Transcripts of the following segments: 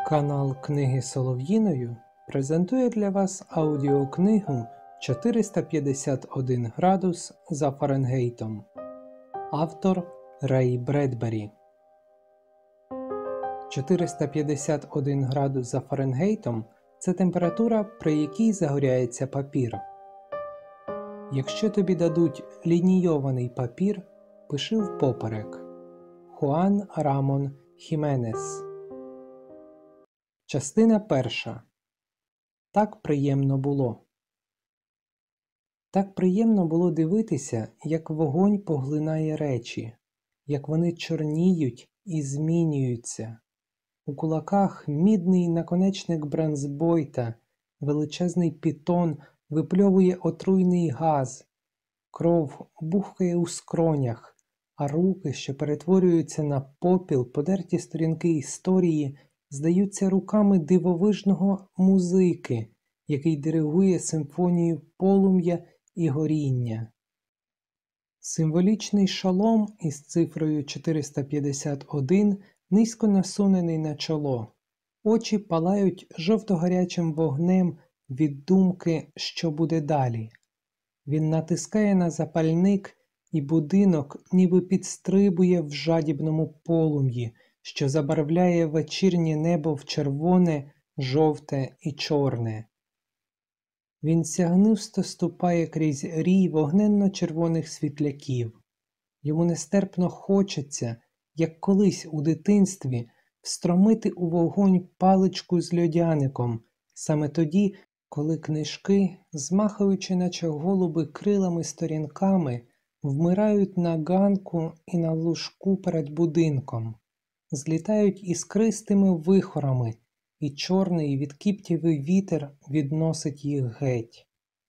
Канал Книги Солов'їною презентує для вас аудіокнигу «451 градус за Фаренгейтом». Автор Рей Бредбері. 451 градус за Фаренгейтом – це температура, при якій загоряється папір. Якщо тобі дадуть лінійований папір, пиши впоперек. Хуан Рамон Хіменес. Частина перша. Так приємно було. Так приємно було дивитися, як вогонь поглинає речі, як вони чорніють і змінюються. У кулаках мідний наконечник бронзбойта, величезний пітон випльовує отруйний газ, кров бухкає у скронях, а руки, що перетворюються на попіл, подерті сторінки історії, здаються руками дивовижного музики, який диригує симфонію полум'я і горіння. Символічний шолом із цифрою 451 низько насунений на чоло. Очі палають жовто-гарячим вогнем від думки, що буде далі. Він натискає на запальник, і будинок ніби підстрибує в жадібному полум'ї, що забарвляє вечірнє небо в червоне, жовте і чорне. Він сягнусто ступає крізь рій вогненно-червоних світляків. Йому нестерпно хочеться, як колись у дитинстві, встромити у вогонь паличку з льодяником, саме тоді, коли книжки, змахаючи наче голуби крилами сторінками, вмирають на ганку і на лужку перед будинком, злітають іскристими вихорами, і чорний відкіптєвий вітер відносить їх геть.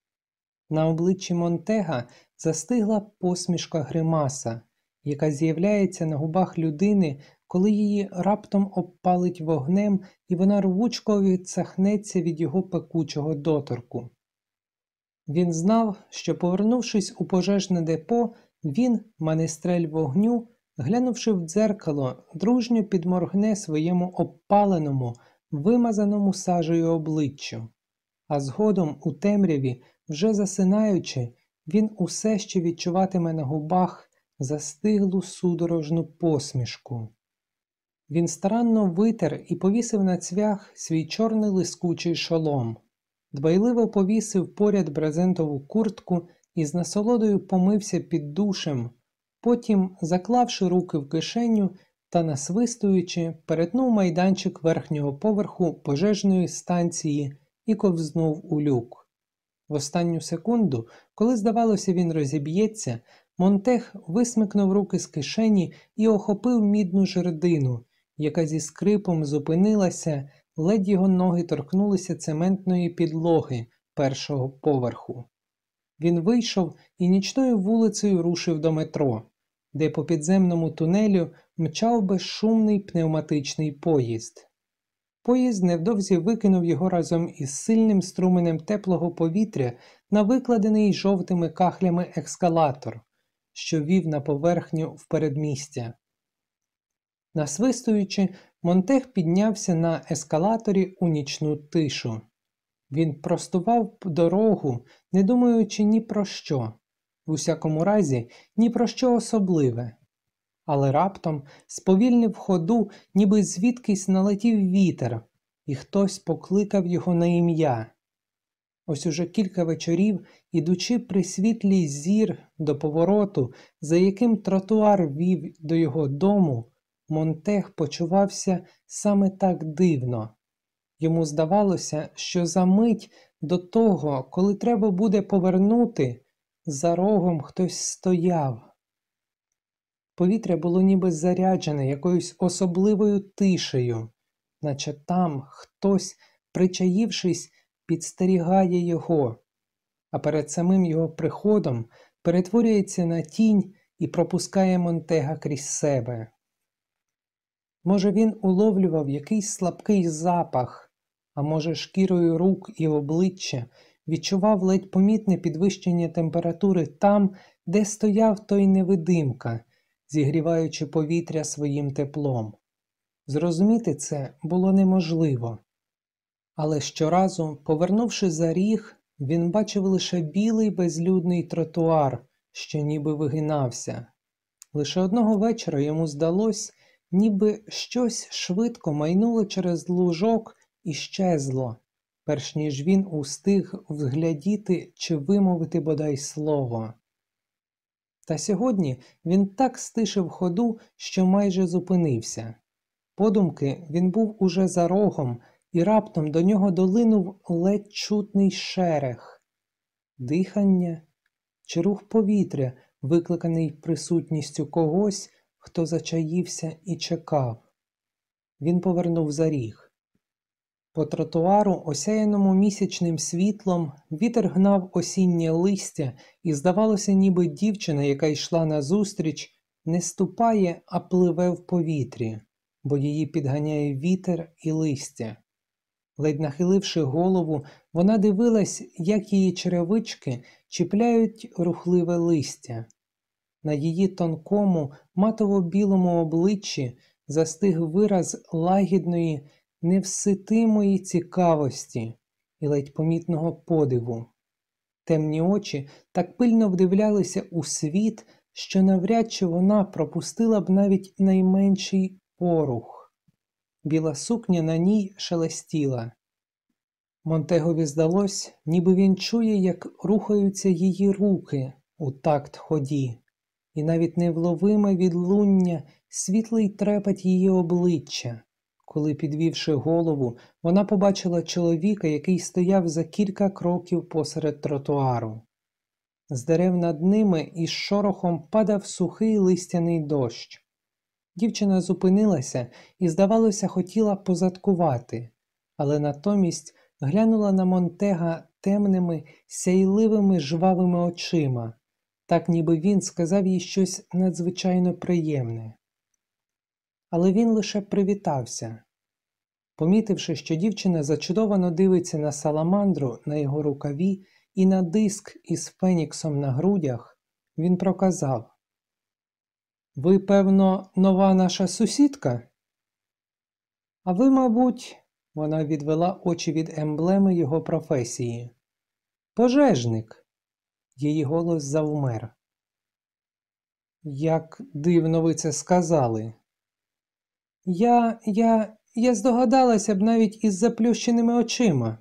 На обличчі Монтега застигла посмішка гримаса, яка з'являється на губах людини, коли її раптом обпалить вогнем, і вона рвучко відсахнеться від його пекучого доторку. Він знав, що, повернувшись у пожежне депо, він, манестрель вогню, глянувши в дзеркало, дружньо підморгне своєму обпаленому, вимазаному сажею обличчю. А згодом у темряві, вже засинаючи, він усе ще відчуватиме на губах застиглу судорожну посмішку. Він старанно витер і повісив на цвях свій чорний лискучий шолом. Дбайливо повісив поряд брезентову куртку і з насолодою помився під душем, потім, заклавши руки в кишеню та насвистуючи, перетнув майданчик верхнього поверху пожежної станції і ковзнув у люк. В останню секунду, коли, здавалося, він розіб'ється, Монтег висмикнув руки з кишені і охопив мідну жердину, яка зі скрипом зупинилася, ледь його ноги торкнулися цементної підлоги першого поверху. Він вийшов і нічною вулицею рушив до метро, де по підземному тунелю мчав безшумний пневматичний поїзд. Поїзд невдовзі викинув його разом із сильним струменем теплого повітря на викладений жовтими кахлями ескалатор, що вів на поверхню в передмістя. Насвистуючи, Монтег піднявся на ескалаторі у нічну тишу. Він простував дорогу, не думаючи ні про що, в усякому разі, ні про що особливе. Але раптом сповільнив ходу, ніби звідкись налетів вітер, і хтось покликав його на ім'я. Ось уже кілька вечорів, ідучи при світлі зір до повороту, за яким тротуар вів до його дому, Монтег почувався саме так дивно. Йому здавалося, що за мить до того, коли треба буде повернути, за рогом хтось стояв. Повітря було ніби заряджене якоюсь особливою тишею, наче там хтось, причаївшись, підстерігає його, а перед самим його приходом перетворюється на тінь і пропускає Монтега крізь себе. Може, він уловлював якийсь слабкий запах, а може, шкірою рук і обличчя відчував ледь помітне підвищення температури там, де стояв той невидимка, зігріваючи повітря своїм теплом. Зрозуміти це було неможливо. Але щоразу, повернувши за ріг, він бачив лише білий безлюдний тротуар, що ніби вигинався. Лише одного вечора йому здалось, ніби щось швидко майнуло через лужок і щезло, перш ніж він устиг вглядіти чи вимовити бодай слово. Та сьогодні він так стишив ходу, що майже зупинився. Подумки він був уже за рогом, і раптом до нього долинув ледь чутний шерех. Дихання чи рух повітря, викликаний присутністю когось, хто зачаївся і чекав. Він повернув за ріг. По тротуару, осяяному місячним світлом, вітер гнав осіннє листя, і здавалося, ніби дівчина, яка йшла назустріч, не ступає, а пливе в повітрі, бо її підганяє вітер і листя. Ледь нахиливши голову, вона дивилась, як її черевички чіпляють рухливе листя. На її тонкому, матово-білому обличчі застиг вираз лагідної, невситимої цікавості і ледь помітного подиву. Темні очі так пильно вдивлялися у світ, що навряд чи вона пропустила б навіть найменший порух. Біла сукня на ній шелестіла. Монтегові здалось, ніби він чує, як рухаються її руки у такт ході, і навіть невловиме відлуння, світлий трепет її обличчя, коли, підвівши голову, вона побачила чоловіка, який стояв за кілька кроків посеред тротуару. З дерев над ними із шорохом падав сухий листяний дощ. Дівчина зупинилася і, здавалося, хотіла позадкувати, але натомість глянула на Монтега темними, сяйливими жвавими очима, так ніби він сказав їй щось надзвичайно приємне. Але він лише привітався. Помітивши, що дівчина зачудовано дивиться на саламандру на його рукаві і на диск із феніксом на грудях, він проказав: «Ви, певно, нова наша сусідка?» «А ви, мабуть...» – вона відвела очі від емблеми його професії. «Пожежник!» – її голос завмер. «Як дивно ви це сказали!» Я здогадалася б навіть із заплющеними очима».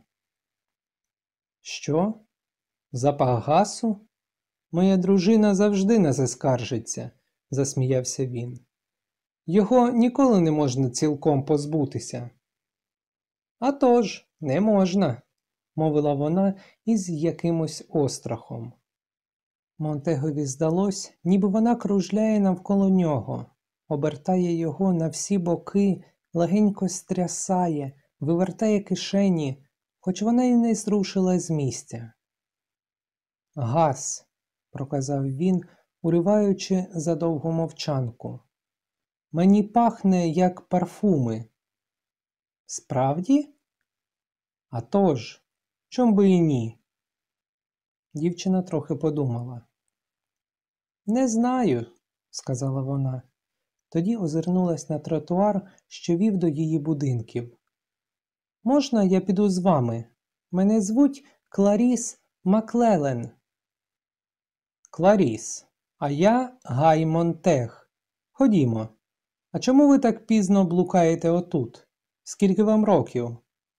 «Що? Запах гасу? Моя дружина завжди на це скаржиться», – засміявся він. «Його ніколи не можна цілком позбутися». «А тож, не можна», – мовила вона із якимось острахом. Монтегові здалось, ніби вона кружляє навколо нього, обертає його на всі боки, легенько стрясає, вивертає кишені, хоч вона й не зрушила з місця. «Газ», – проказав він, уриваючи задовгу мовчанку. «Мені пахне, як парфуми». «Справді?» «А тож, чом би і ні?» Дівчина трохи подумала. «Не знаю», – сказала вона. Тоді озирнулась на тротуар, що вів до її будинків. «Можна я піду з вами? Мене звуть Кларіс Маклелен». «Кларіс, а я Гай Монтег. Ходімо. А чому ви так пізно блукаєте отут? Скільки вам років?»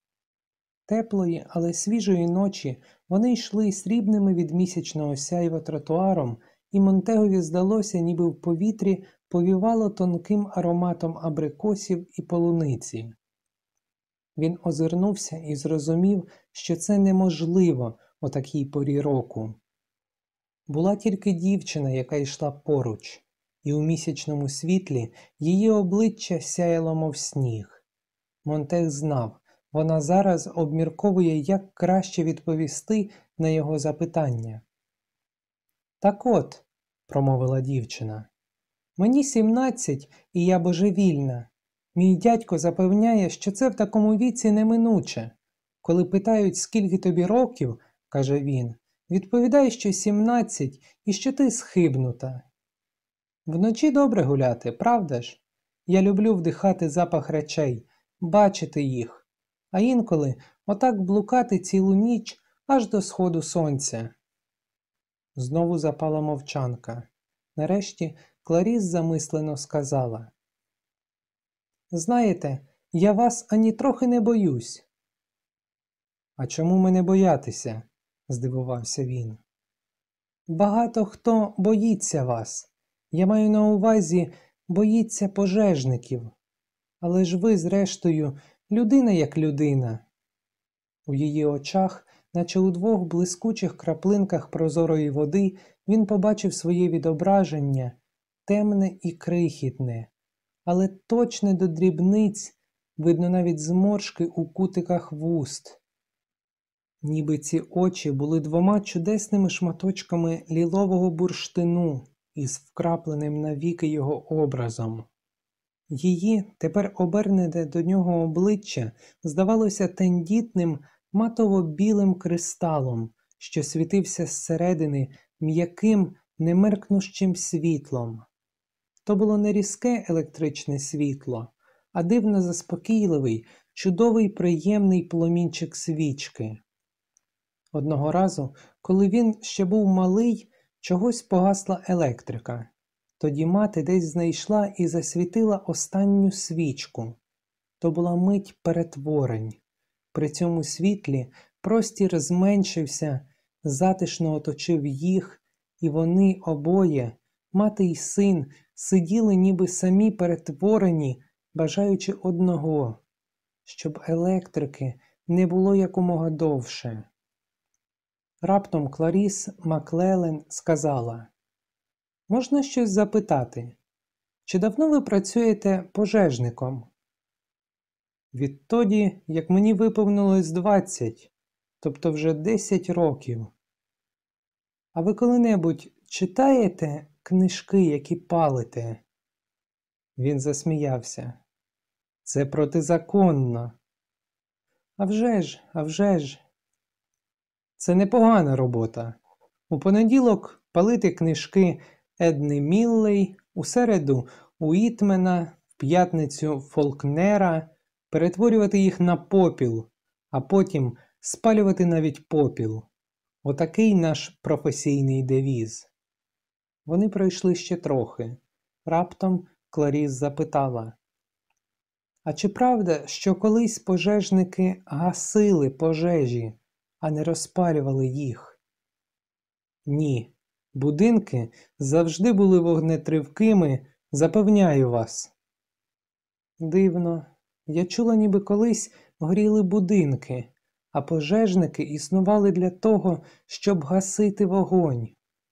Теплої, але свіжої ночі вони йшли срібними від місячного сяйва тротуаром, і Монтегові здалося, ніби в повітрі повівало тонким ароматом абрикосів і полуниці. Він озирнувся і зрозумів, що це неможливо о такій порі року. Була тільки дівчина, яка йшла поруч, і у місячному світлі її обличчя сяяло, мов сніг. Монтег знав, вона зараз обмірковує, як краще відповісти на його запитання. «Так от», – промовила дівчина, – «мені 17, і я божевільна. Мій дядько запевняє, що це в такому віці неминуче. Коли питають, скільки тобі років, – каже він, – відповідай, що 17 і що ти схибнута. Вночі добре гуляти, правда ж? Я люблю вдихати запах речей, бачити їх, а інколи отак блукати цілу ніч аж до сходу сонця. Знову запала мовчанка. Нарешті Кларіс замислено сказала: «Знаєте, я вас ані трохи не боюсь». «А чому мене боятися?» – здивувався він. «Багато хто боїться вас. Я маю на увазі, боїться пожежників. Але ж ви, зрештою, людина як людина». У її очах, наче у двох блискучих краплинках прозорої води, він побачив своє відображення, темне і крихітне, але точне до дрібниць, видно навіть зморшки у кутиках вуст. Ніби ці очі були двома чудесними шматочками лілового бурштину із вкрапленим навіки його образом. Її, тепер обернене до нього обличчя, здавалося тендітним матово-білим кристалом, що світився зсередини м'яким, немеркнущим світлом. То було не різке електричне світло, а дивно заспокійливий, чудовий приємний пломінчик свічки. Одного разу, коли він ще був малий, чогось погасла електрика. Тоді мати десь знайшла і засвітила останню свічку. То була мить перетворень. При цьому світлі простір зменшився, затишно оточив їх, і вони обоє, мати й син, сиділи ніби самі перетворені, бажаючи одного – щоб електрики не було якомога довше. Раптом Кларіс Маклеллен сказала: «Можна щось запитати? Чи давно ви працюєте пожежником?» «Відтоді, як мені виповнилось 20, тобто вже 10 років». «А ви коли-небудь читаєте книжки, які палите?» Він засміявся. «Це протизаконно». «А вже ж. Це непогана робота. У понеділок палити книжки Едни Міллей, у середу Уітмена, в п'ятницю Фолкнера, перетворювати їх на попіл, а потім спалювати навіть попіл. Отакий наш професійний девіз». Вони пройшли ще трохи. Раптом Кларіс запитала: «А чи правда, що колись пожежники гасили пожежі, а не розпалювали їх?» «Ні. Будинки завжди були вогнетривкими, запевняю вас». «Дивно. Я чула, ніби колись горіли будинки, а пожежники існували для того, щоб гасити вогонь».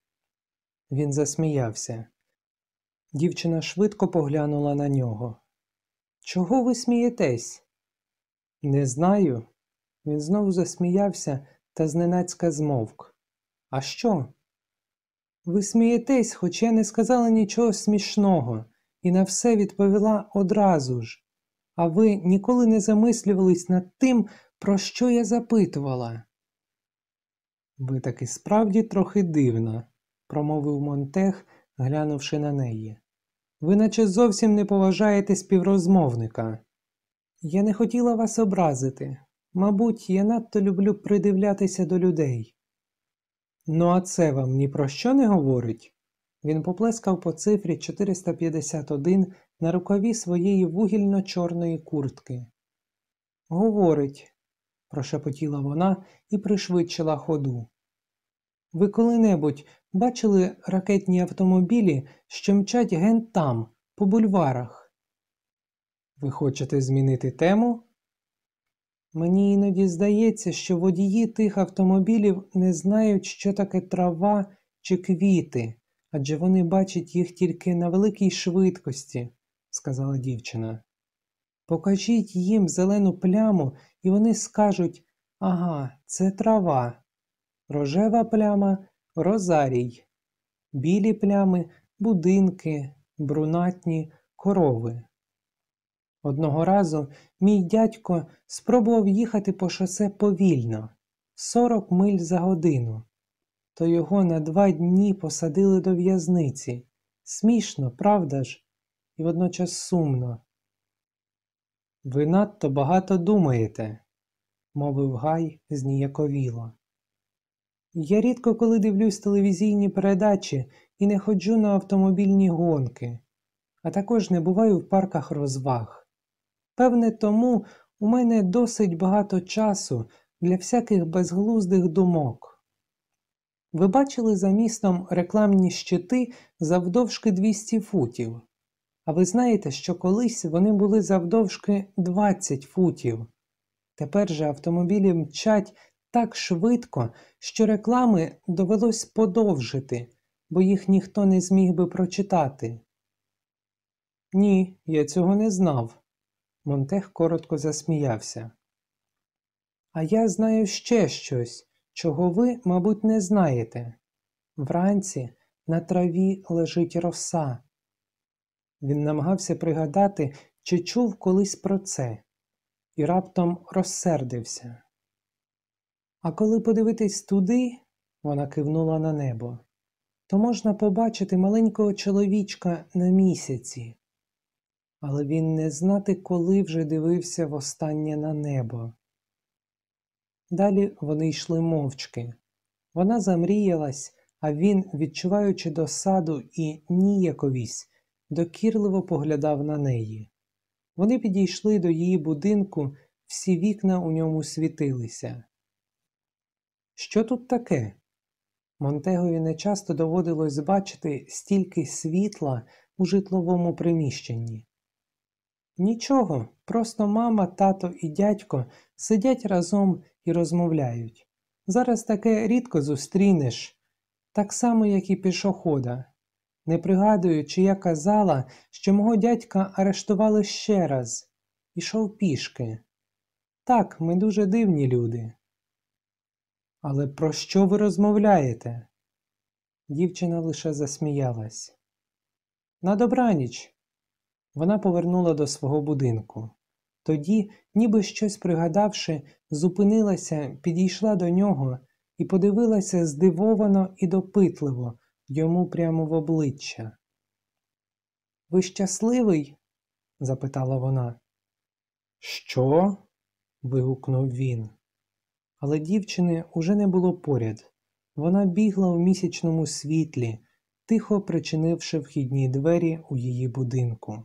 Він засміявся. Дівчина швидко поглянула на нього. «Чого ви смієтесь?» «Не знаю». Він знову засміявся та зненацька змовк. «А що?» «Ви смієтесь, хоч я не сказала нічого смішного, і на все відповіла одразу ж. А ви ніколи не замислювались над тим, про що я запитувала?» «Ви таки справді трохи дивна», – промовив Монтег, глянувши на неї. «Ви наче зовсім не поважаєте співрозмовника». «Я не хотіла вас образити. Мабуть, я надто люблю придивлятися до людей». «Ну а це вам ні про що не говорить?» Він поплескав по цифрі 451 на рукаві своєї вугільно-чорної куртки. «Говорить», – прошепотіла вона і пришвидшила ходу. «Ви коли-небудь бачили ракетні автомобілі, що мчать ген там, по бульварах?» «Ви хочете змінити тему?» «Мені іноді здається, що водії тих автомобілів не знають, що таке трава чи квіти, адже вони бачать їх тільки на великій швидкості», – сказала дівчина. «Покажіть їм зелену пляму, і вони скажуть: ага, це трава. Рожева пляма – розарій. Білі плями – будинки, брунатні – корови». Одного разу мій дядько спробував їхати по шосе повільно – 40 миль за годину. То його на 2 дні посадили до в'язниці. Смішно, правда ж? і водночас сумно. «Ви надто багато думаєте», – мовив Гай зніяковіло. «Я рідко коли дивлюсь телевізійні передачі і не ходжу на автомобільні гонки, а також не буваю в парках розваг. Певне, тому у мене досить багато часу для всяких безглуздих думок. Ви бачили за містом рекламні щити завдовжки 200 футів? А ви знаєте, що колись вони були завдовжки 20 футів? Тепер же автомобілі мчать так швидко, що реклами довелось подовжити, бо їх ніхто не зміг би прочитати». «Ні, я цього не знав», – Монтег коротко засміявся. «А я знаю ще щось, чого ви, мабуть, не знаєте. Вранці на траві лежить роса». Він намагався пригадати, чи чув колись про це, і раптом розсердився. «А коли подивитись туди», – вона кивнула на небо, – «то можна побачити маленького чоловічка на місяці». Але він не знати, коли вже дивився востаннє на небо. Далі вони йшли мовчки. Вона замріялась, а він, відчуваючи досаду і ніяковість, докірливо поглядав на неї. Вони підійшли до її будинку, всі вікна у ньому світилися. «Що тут таке?» Монтегові нечасто доводилось бачити стільки світла у житловому приміщенні. «Нічого, просто мама, тато і дядько сидять разом і розмовляють. Зараз таке рідко зустрінеш, так само, як і пішохода. Не пригадую, чи я казала, що мого дядька арештували ще раз. Ішов пішки. Так, ми дуже дивні люди». «Але про що ви розмовляєте?» Дівчина лише засміялась. «На добраніч». Вона повернула до свого будинку. Тоді, ніби щось пригадавши, зупинилася, підійшла до нього і подивилася здивовано і допитливо йому прямо в обличчя. «Ви щасливий?» – запитала вона. «Що?» – вигукнув він. Але дівчини уже не було поряд. Вона бігла в місячному світлі, тихо причинивши вхідні двері у її будинку.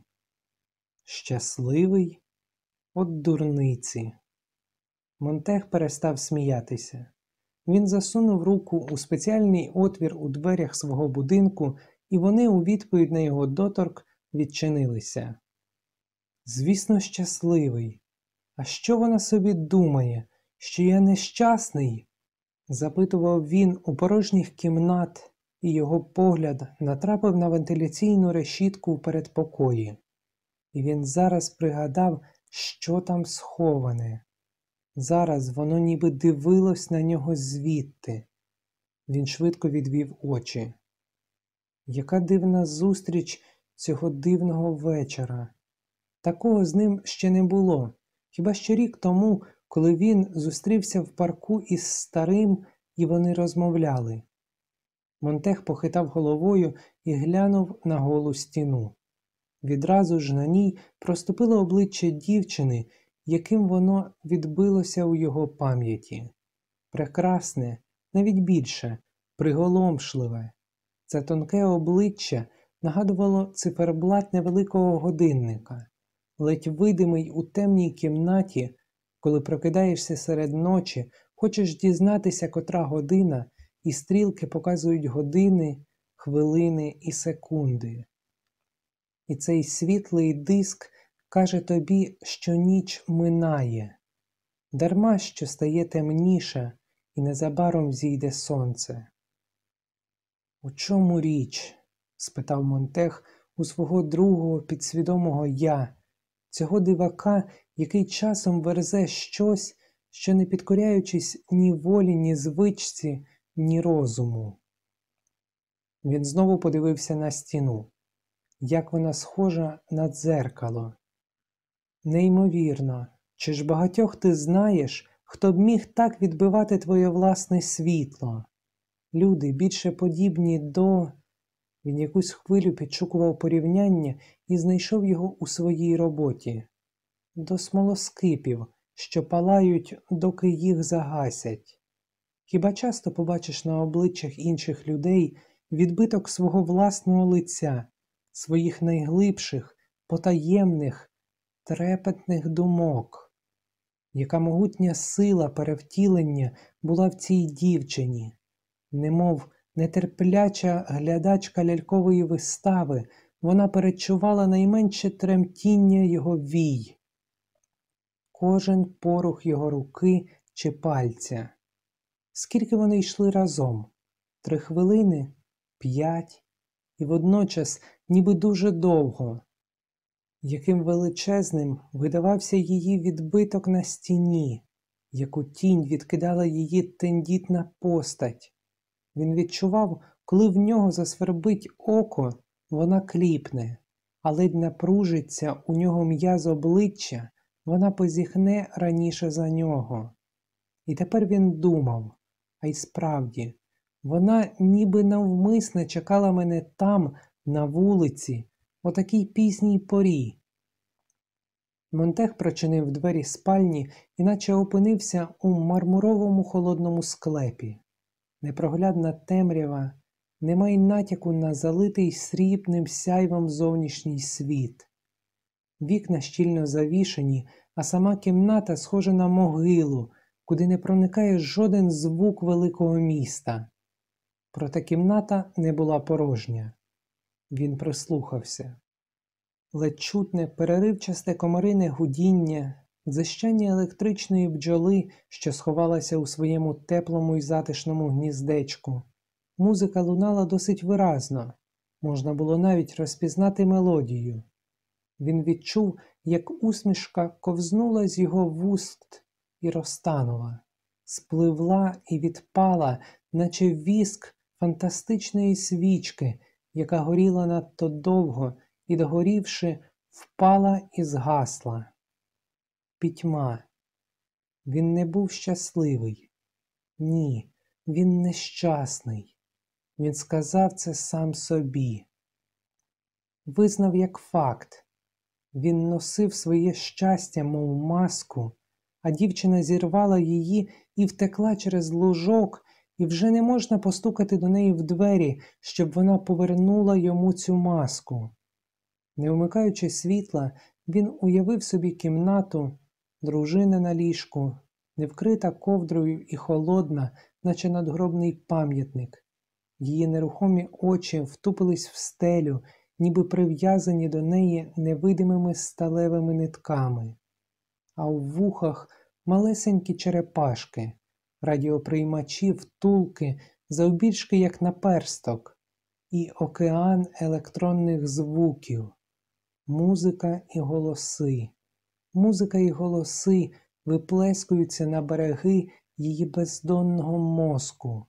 «Щасливий? От дурниці!» Монтег перестав сміятися. Він засунув руку у спеціальний отвір у дверях свого будинку, і вони у відповідь на його доторк відчинилися. «Звісно, щасливий. А що вона собі думає? Що я нещасний?» – запитував він у порожніх кімнат, і його погляд натрапив на вентиляційну решітку в передпокої. І він зараз пригадав, що там сховане. Зараз воно ніби дивилось на нього звідти. Він швидко відвів очі. Яка дивна зустріч цього дивного вечора. Такого з ним ще не було. Хіба що рік тому, коли він зустрівся в парку із старим, і вони розмовляли. Монтег похитав головою і глянув на голу стіну. Відразу ж на ній проступило обличчя дівчини, яким воно відбилося у його пам'яті. Прекрасне, навіть більше, приголомшливе. Це тонке обличчя нагадувало циферблат невеликого годинника, ледь видимий у темній кімнаті, коли прокидаєшся серед ночі, хочеш дізнатися, котра година, і стрілки показують години, хвилини і секунди. І цей світлий диск каже тобі, що ніч минає. Дарма, що стає темніше, і незабаром зійде сонце. «У чому річ?» – спитав Монтег у свого другого підсвідомого «я», цього дивака, який часом верзе щось, що не підкоряючись ні волі, ні звичці, ні розуму. Він знову подивився на стіну. Як вона схожа на дзеркало. Неймовірно, чи ж багатьох ти знаєш, хто б міг так відбивати твоє власне світло? Люди більше подібні до... Він якусь хвилю підшукував порівняння і знайшов його у своїй роботі. До смолоскипів, що палають, доки їх загасять. Хіба часто побачиш на обличчях інших людей відбиток свого власного лиця, своїх найглибших, потаємних, трепетних думок? Яка могутня сила перевтілення була в цій дівчині, немов нетерпляча глядачка лялькової вистави, вона передчувала найменше тремтіння його вій, кожен порух його руки чи пальця. Скільки вони йшли разом? 3 хвилини? 5? І водночас ніби дуже довго. Яким величезним видавався її відбиток на стіні, яку тінь відкидала її тендітна постать. Він відчував, коли в нього засвербить око, вона кліпне, а ледь напружиться у нього м'яз обличчя, вона позіхне раніше за нього. І тепер він думав, а й справді, вона ніби навмисне чекала мене там, на вулиці, о такій пізній порі. Монтег прочинив двері спальні, іначе опинився у мармуровому холодному склепі. Непроглядна темрява, нема й натяку на залитий срібним сяйвом зовнішній світ. Вікна щільно завішені, а сама кімната схожа на могилу, куди не проникає жоден звук великого міста. Проте кімната не була порожня. Він прислухався. Ледь чутне переривчасте комарине гудіння, дзищання електричної бджоли, що сховалася у своєму теплому й затишному гніздечку. Музика лунала досить виразно, можна було навіть розпізнати мелодію. Він відчув, як усмішка ковзнула з його вуст і розтанула, спливла і відпала, наче віск фантастичної свічки, яка горіла надто довго і, догорівши, впала і згасла. Пітьма. Він не був щасливий. Ні, він нещасний. Він сказав це сам собі. Визнав як факт. Він носив своє щастя, мов маску, а дівчина зірвала її і втекла через лужок, і вже не можна постукати до неї в двері, щоб вона повернула йому цю маску. Не вмикаючи світла, він уявив собі кімнату, дружина на ліжку, не вкрита ковдрою і холодна, наче надгробний пам'ятник. Її нерухомі очі втупились в стелю, ніби прив'язані до неї невидимими сталевими нитками. А у вухах малесенькі черепашки, радіоприймачі втулки, завбільшки як наперсток, і океан електронних звуків. Музика і голоси. Музика і голоси виплескуються на береги її бездонного мозку.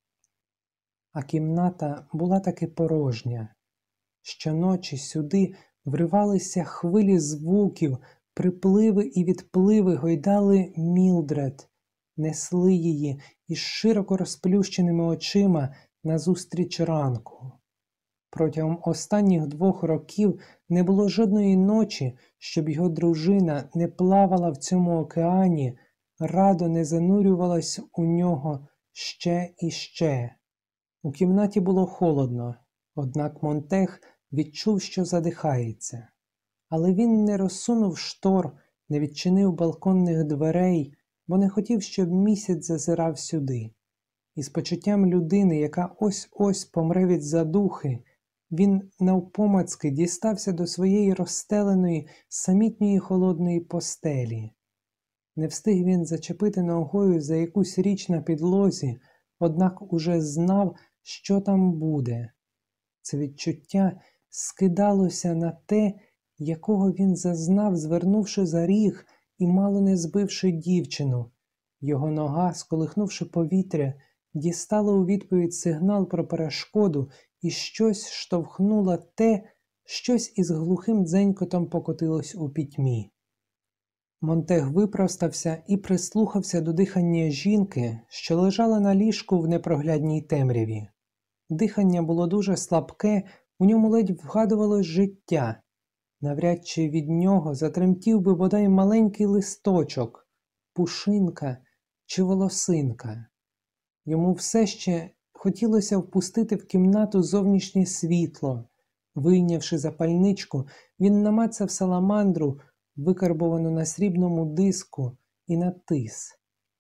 А кімната була таки порожня. Щоночі сюди вривалися хвилі звуків, припливи і відпливи гойдали Мілдред, несли її із широко розплющеними очима назустріч ранку. Протягом останніх 2 років не було жодної ночі, щоб його дружина не плавала в цьому океані, радо не занурювалась у нього ще і ще. У кімнаті було холодно, однак Монтег відчув, що задихається. Але він не розсунув штор, не відчинив балконних дверей, бо не хотів, щоб місяць зазирав сюди. І з почуттям людини, яка ось-ось помре від задухи, він навпомацки дістався до своєї розстеленої, самітньої холодної постелі. Не встиг він зачепити ногою за якусь річ на підлозі, однак уже знав, що там буде. Це відчуття скидалося на те, якого він зазнав, звернувши за ріг і мало не збивши дівчину. Його нога, сколихнувши повітря, дістала у відповідь сигнал про перешкоду, і щось штовхнуло те, щось із глухим дзенькотом покотилось у пітьмі. Монтег випростався і прислухався до дихання жінки, що лежала на ліжку в непроглядній темряві. Дихання було дуже слабке, у ньому ледь вгадувалось життя. Навряд чи від нього затремтів би бодай маленький листочок, пушинка чи волосинка. Йому все ще хотілося впустити в кімнату зовнішнє світло. Вийнявши запальничку, він намацав саламандру, викарбовану на срібному диску, і натис.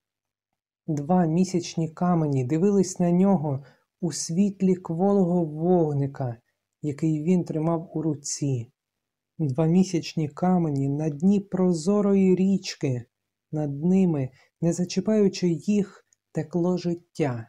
2 місячні камені дивились на нього у світлі кволого вогника, який він тримав у руці. 2 місячні камені на дні прозорої річки, над ними, не зачіпаючи їх, текло життя.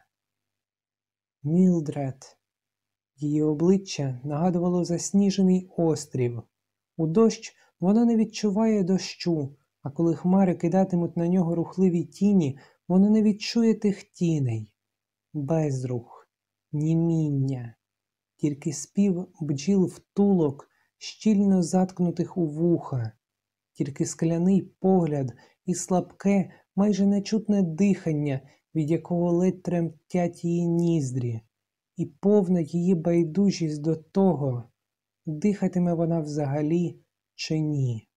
Мілдред. Її обличчя нагадувало засніжений острів. У дощ воно не відчуває дощу, а коли хмари кидатимуть на нього рухливі тіні, воно не відчує тих тіней. Безрух, німіння, тільки спів бджіл-втулок, щільно заткнутих у вуха, тільки скляний погляд і слабке, майже нечутне дихання, від якого ледь тремтять її ніздрі, і повна її байдужість до того, дихатиме вона взагалі чи ні.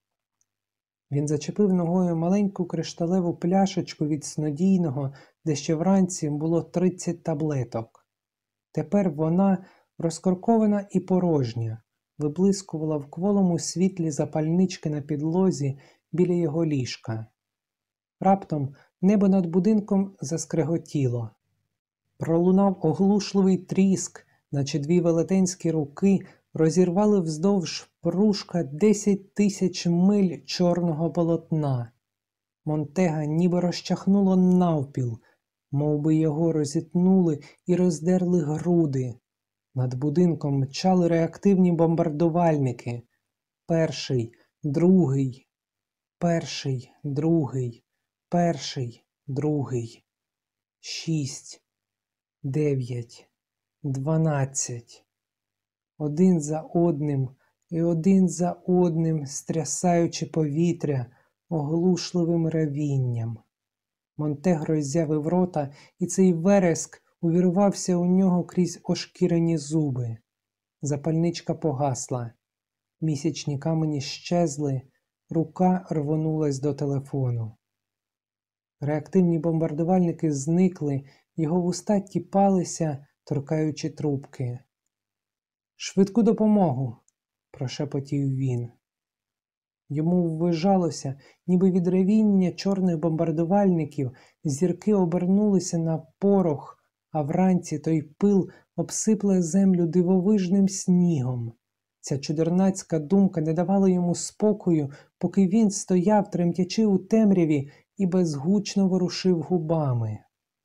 Він зачепив ногою маленьку кришталеву пляшечку від снодійного, де ще вранці було 30 таблеток. Тепер вона, розкоркована і порожня, виблискувала в кволому світлі запальнички на підлозі біля його ліжка. Раптом небо над будинком заскреготіло. Пролунав оглушливий тріск, наче 2 велетенські руки розірвали вздовж пружка 10 000 миль чорного полотна. Монтега ніби розчахнуло навпіл, мовби його розітнули і роздерли груди. Над будинком мчали реактивні бомбардувальники. Перший, другий, перший, другий, перший, другий. 6, 9, 12. Один за одним і один за одним, стрясаючи повітря оглушливим ревінням. Монтег роззявив рота, і цей вереск увірвався у нього крізь ошкірені зуби. Запальничка погасла. Місячні камені щезли, рука рвонулась до телефону. Реактивні бомбардувальники зникли, його вуста тіпалися, торкаючи трубки. «Швидку допомогу!» – прошепотів він. Йому ввижалося, ніби від ревіння чорних бомбардувальників зірки обернулися на порох, а вранці той пил обсипле землю дивовижним снігом. Ця чудернацька думка не давала йому спокою, поки він стояв, тремтячи у темряві, і безгучно ворушив губами.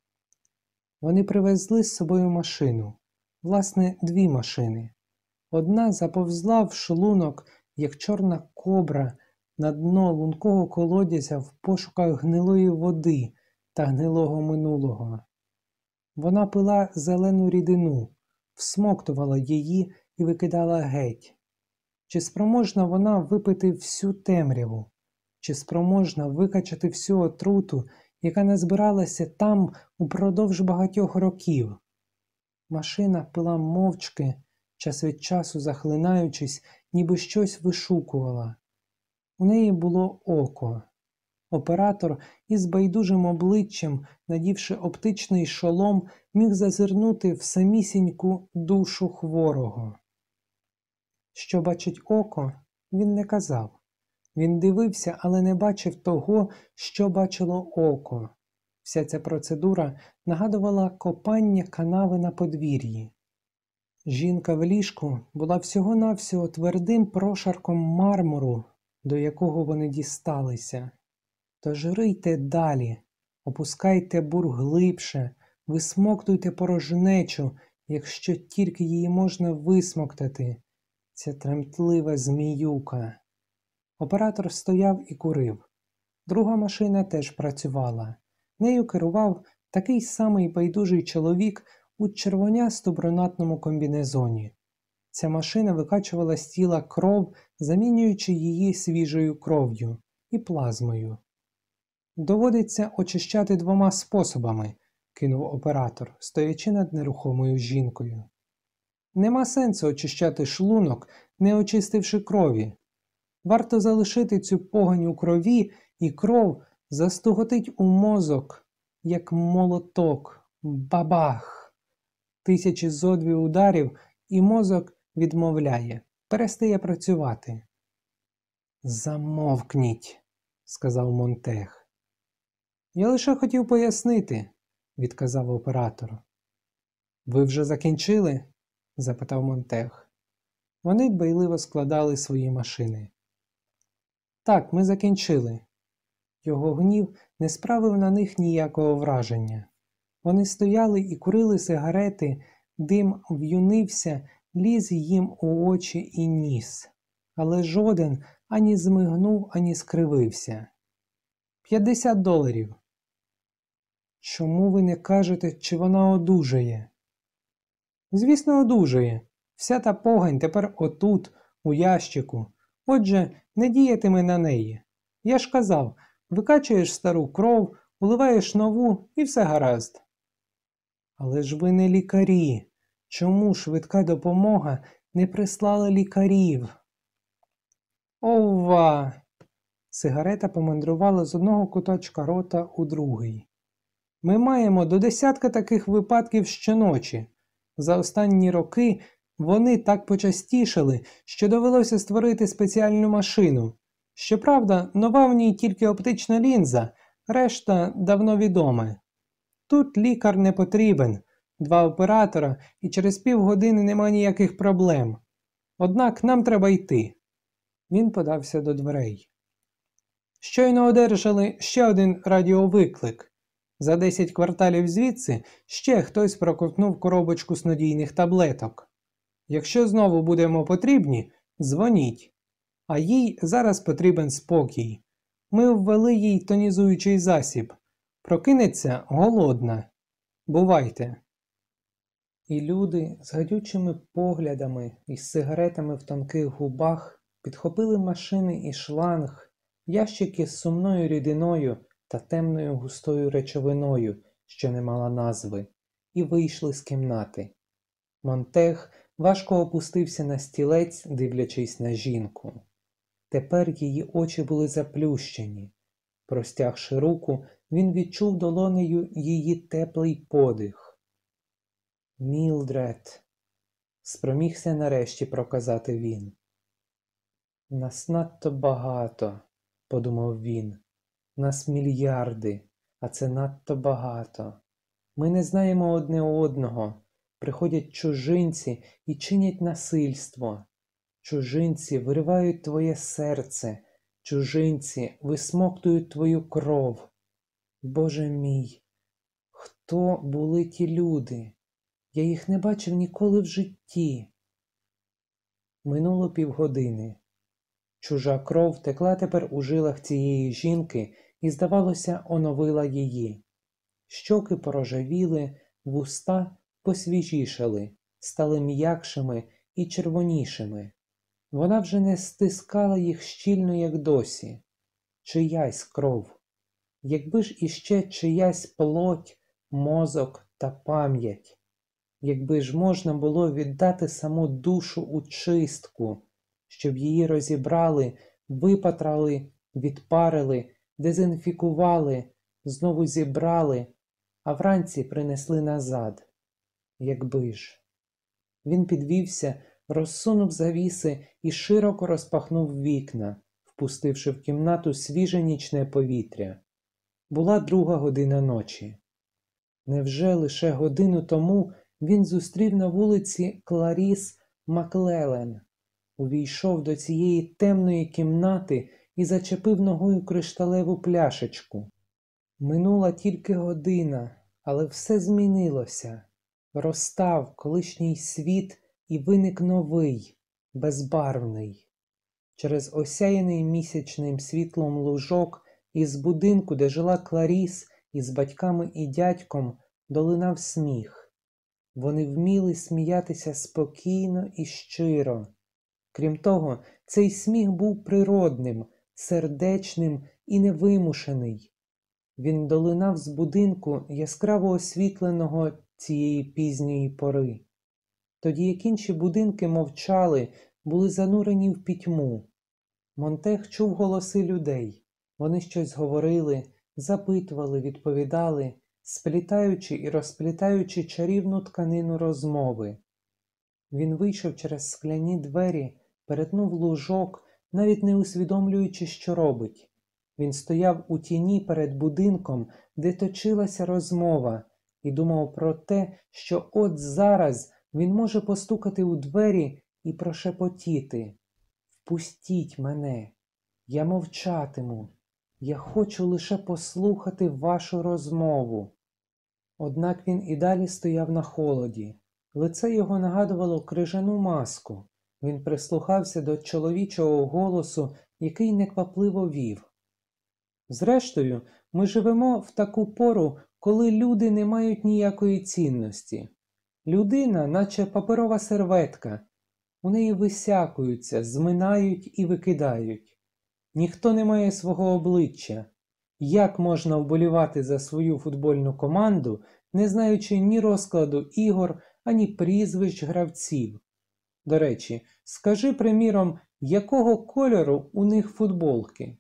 Вони привезли з собою машину. Власне, 2 машини. Одна заповзла в шлунок, як чорна кобра, на дно лункого колодязя в пошуках гнилої води та гнилого минулого. Вона пила зелену рідину, всмоктувала її і викидала геть. Чи спроможна вона випити всю темряву? Чи спроможна викачати всю отруту, яка назбиралася там упродовж багатьох років? Машина пила мовчки, час від часу захлинаючись, ніби щось вишукувала. У неї було око. Оператор із байдужим обличчям, надівши оптичний шолом, міг зазирнути в самісіньку душу хворого. Що бачить око, він не казав. Він дивився, але не бачив того, що бачило око. Вся ця процедура нагадувала копання канави на подвір'ї. Жінка в ліжку була всього-навсього твердим прошарком мармуру, до якого вони дісталися. Тож рийте далі, опускайте бур глибше, висмоктуйте порожнечу, якщо тільки її можна висмоктати, ця тремтлива зміюка. Оператор стояв і курив. Друга машина теж працювала. Нею керував такий самий байдужий чоловік у червонясто-брунатному комбінезоні. Ця машина викачувала з тіла кров, замінюючи її свіжою кров'ю і плазмою. Доводиться очищати 2 способами, кинув оператор, стоячи над нерухомою жінкою. Нема сенсу очищати шлунок, не очистивши крові. Варто залишити цю погань у крові, і кров застуготить у мозок, як молоток. Бабах! 1000 зодвів ударів, і мозок відмовляє, перестає працювати. «Замовкніть», – сказав Монтег. «Я лише хотів пояснити», – відказав оператор. «Ви вже закінчили?» – запитав Монтег. Вони дбайливо складали свої машини. «Так, ми закінчили». Його гнів не справив на них ніякого враження. Вони стояли і курили сигарети, дим в'юнився, ліз їм у очі і ніс. Але жоден ані змигнув, ані скривився. $50. Чому ви не кажете, чи вона одужає? Звісно, одужає. Вся та погань тепер отут, у ящику. Отже, не діятиме на неї. Я ж казав, викачуєш стару кров, уливаєш нову і все гаразд. Але ж ви не лікарі. Чому швидка допомога не прислала лікарів? Ова! Сигарета помандрувала з одного куточка рота у другий. Ми маємо до 10 таких випадків щоночі. За останні роки вони так почастішали, що довелося створити спеціальну машину. Щоправда, нова в ній тільки оптична лінза, решта давно відоме. Тут лікар не потрібен, 2 оператора, і через півгодини нема ніяких проблем. Однак нам треба йти. Він подався до дверей. Щойно одержали ще один радіовиклик. За 10 кварталів звідси ще хтось проковтнув коробочку снодійних таблеток. Якщо знову будемо потрібні, дзвоніть. А їй зараз потрібен спокій. Ми ввели їй тонізуючий засіб. Прокинеться голодна. Бувайте. І люди з гадючими поглядами і з сигаретами в тонких губах підхопили машини і шланг, ящики з сумною рідиною та темною густою речовиною, що не мала назви, і вийшли з кімнати. Монтег важко опустився на стілець, дивлячись на жінку. Тепер її очі були заплющені. Простягши руку, він відчув долонею її теплий подих. «Мілдред», – спромігся нарешті проказати він. «Нас надто багато», – подумав він. «Нас мільярди, а це надто багато. Ми не знаємо одне одного. Приходять чужинці і чинять насильство. Чужинці виривають твоє серце. Чужинці висмоктують твою кров. Боже мій, хто були ті люди? Я їх не бачив ніколи в житті». Минуло півгодини. Чужа кров текла тепер у жилах цієї жінки і, здавалося, оновила її. Щоки порожевіли, вуста посвіжішали, стали м'якшими і червонішими. Вона вже не стискала їх щільно, як досі. Чиясь кров. Якби ж іще чиясь плоть, мозок та пам'ять. Якби ж можна було віддати саму душу у чистку, щоб її розібрали, випатрали, відпарили, дезінфікували, знову зібрали, а вранці принесли назад. Якби ж. Він підвівся, розсунув завіси і широко розпахнув вікна, впустивши в кімнату свіже нічне повітря. Була 2 година ночі. Невже лише годину тому він зустрів на вулиці Кларіс Маклелен, увійшов до цієї темної кімнати і зачепив ногою кришталеву пляшечку. Минула тільки година, але все змінилося. Розстав колишній світ і виник новий, безбарвний. Через осяяний місячним світлом лужок із будинку, де жила Кларіс із батьками і дядьком, долинав сміх. Вони вміли сміятися спокійно і щиро. Крім того, цей сміх був природним, сердечним і невимушений. Він долинав з будинку, яскраво освітленого цієї пізньої пори. Тоді як інші будинки мовчали, були занурені в пітьму. Монтег чув голоси людей. Вони щось говорили, запитували, відповідали, сплітаючи і розплітаючи чарівну тканину розмови. Він вийшов через скляні двері, перетнув лужок, навіть не усвідомлюючи, що робить. Він стояв у тіні перед будинком, де точилася розмова, і думав про те, що от зараз він може постукати у двері і прошепотіти: «Впустіть мене, я мовчатиму, я хочу лише послухати вашу розмову». Однак він і далі стояв на холоді. Лице його нагадувало крижану маску. Він прислухався до чоловічого голосу, який неквапливо вів: «Зрештою, ми живемо в таку пору, коли люди не мають ніякої цінності. Людина, наче паперова серветка. У неї висякуються, зминають і викидають. Ніхто не має свого обличчя. Як можна вболівати за свою футбольну команду, не знаючи ні розкладу ігор, ані прізвищ гравців? До речі, скажи, приміром, якого кольору у них футболки?»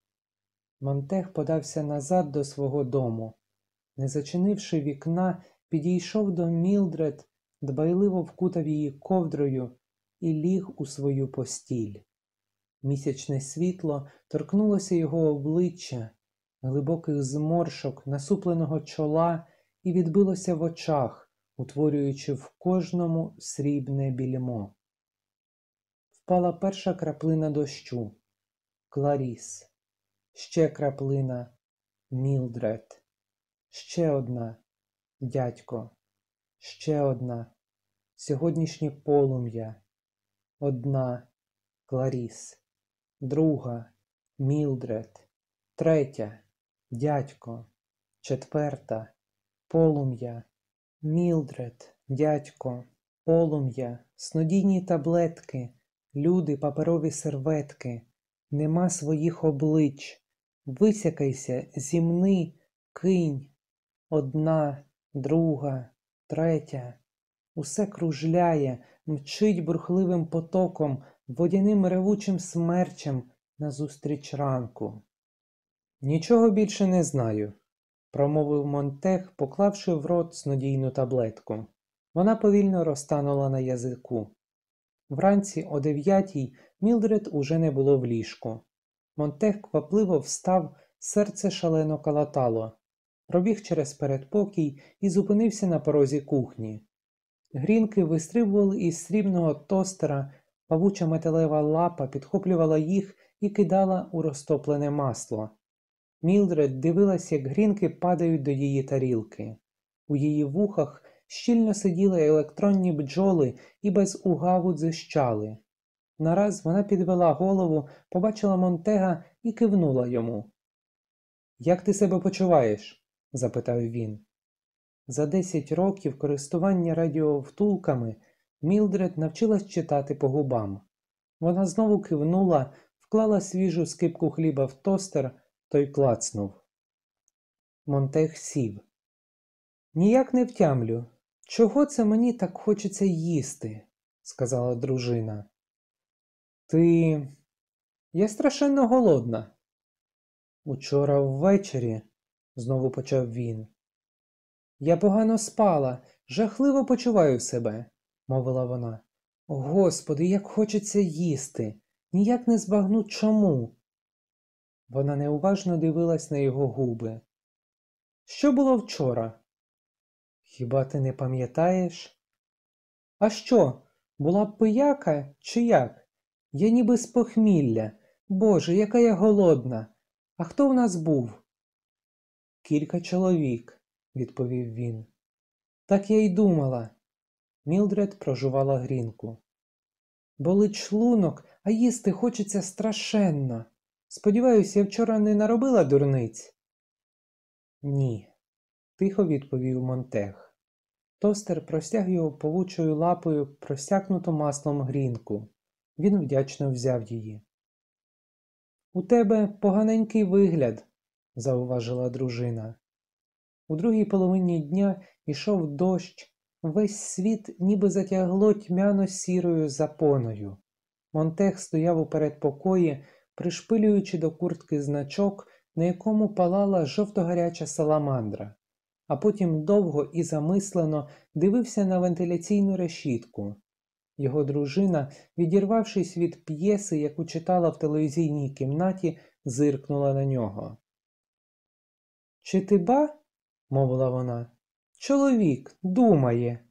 Монтег подався назад до свого дому. Не зачинивши вікна, підійшов до Мілдред, дбайливо вкутав її ковдрою і ліг у свою постіль. Місячне світло торкнулося його обличчя, глибоких зморшок, насупленого чола і відбилося в очах, утворюючи в кожному срібне більмо. Впала перша краплина дощу. Кларіс. Ще краплина. Мілдред. Ще одна. Дядько. Ще одна. Сьогоднішнє полум'я. Одна. Кларіс. Друга. Мілдред. Третя. Дядько. Четверта. Полум'я. Мілдред. Дядько. Полум'я. Снодійні таблетки. Люди, паперові серветки. Нема своїх облич. Висякайся, зімни, кинь. Одна, друга, третя. Усе кружляє, мчить бурхливим потоком, водяним ревучим смерчем назустріч ранку. «Нічого більше не знаю», – промовив Монтег, поклавши в рот снодійну таблетку. Вона повільно розтанула на язику. Вранці о 9-й Мілдред уже не було в ліжку. Монтег квапливо встав, серце шалено калатало. Пробіг через передпокій і зупинився на порозі кухні. Грінки вистрибували із срібного тостера, павуча металева лапа підхоплювала їх і кидала у розтоплене масло. Мілдред дивилась, як грінки падають до її тарілки. У її вухах щільно сиділи електронні бджоли і без угаву дзищали. Нараз вона підвела голову, побачила Монтега і кивнула йому. «Як ти себе почуваєш?» – запитав він. За 10 років користування радіовтулками Мілдред навчилась читати по губам. Вона знову кивнула, вклала свіжу скипку хліба в тостер, той клацнув. Монтег сів. «Ніяк не втямлю. Чого це мені так хочеться їсти?» – сказала дружина. «Ти... Я страшенно голодна». «Учора ввечері», – знову почав він. «Я погано спала, жахливо почуваю себе», – мовила вона. «Господи, як хочеться їсти! Ніяк не збагну чому». Вона неуважно дивилась на його губи. «Що було вчора?» «Хіба ти не пам'ятаєш?» «А що, була б пияка чи як? Я ніби з похмілля. Боже, яка я голодна! А хто в нас був?» «Кілька чоловік», – відповів він. «Так я й думала». Мілдред прожувала грінку. «Болить шлунок, а їсти хочеться страшенно. Сподіваюсь, я вчора не наробила дурниць?» «Ні», – тихо відповів Монтег. Тостер простяг його павучою лапою просякнуту маслом грінку. Він вдячно взяв її. «У тебе поганенький вигляд», – зауважила дружина. У другій половині дня ішов дощ, весь світ ніби затягло тьмяно-сірою запоною. Монтег стояв у передпокої, пришпилюючи до куртки значок, на якому палала жовто-гаряча саламандра, а потім довго і замислено дивився на вентиляційну решітку. Його дружина, відірвавшись від п'єси, яку читала в телевізійній кімнаті, зиркнула на нього. «Чи ти ба?» – мовила вона. «Чоловік думає».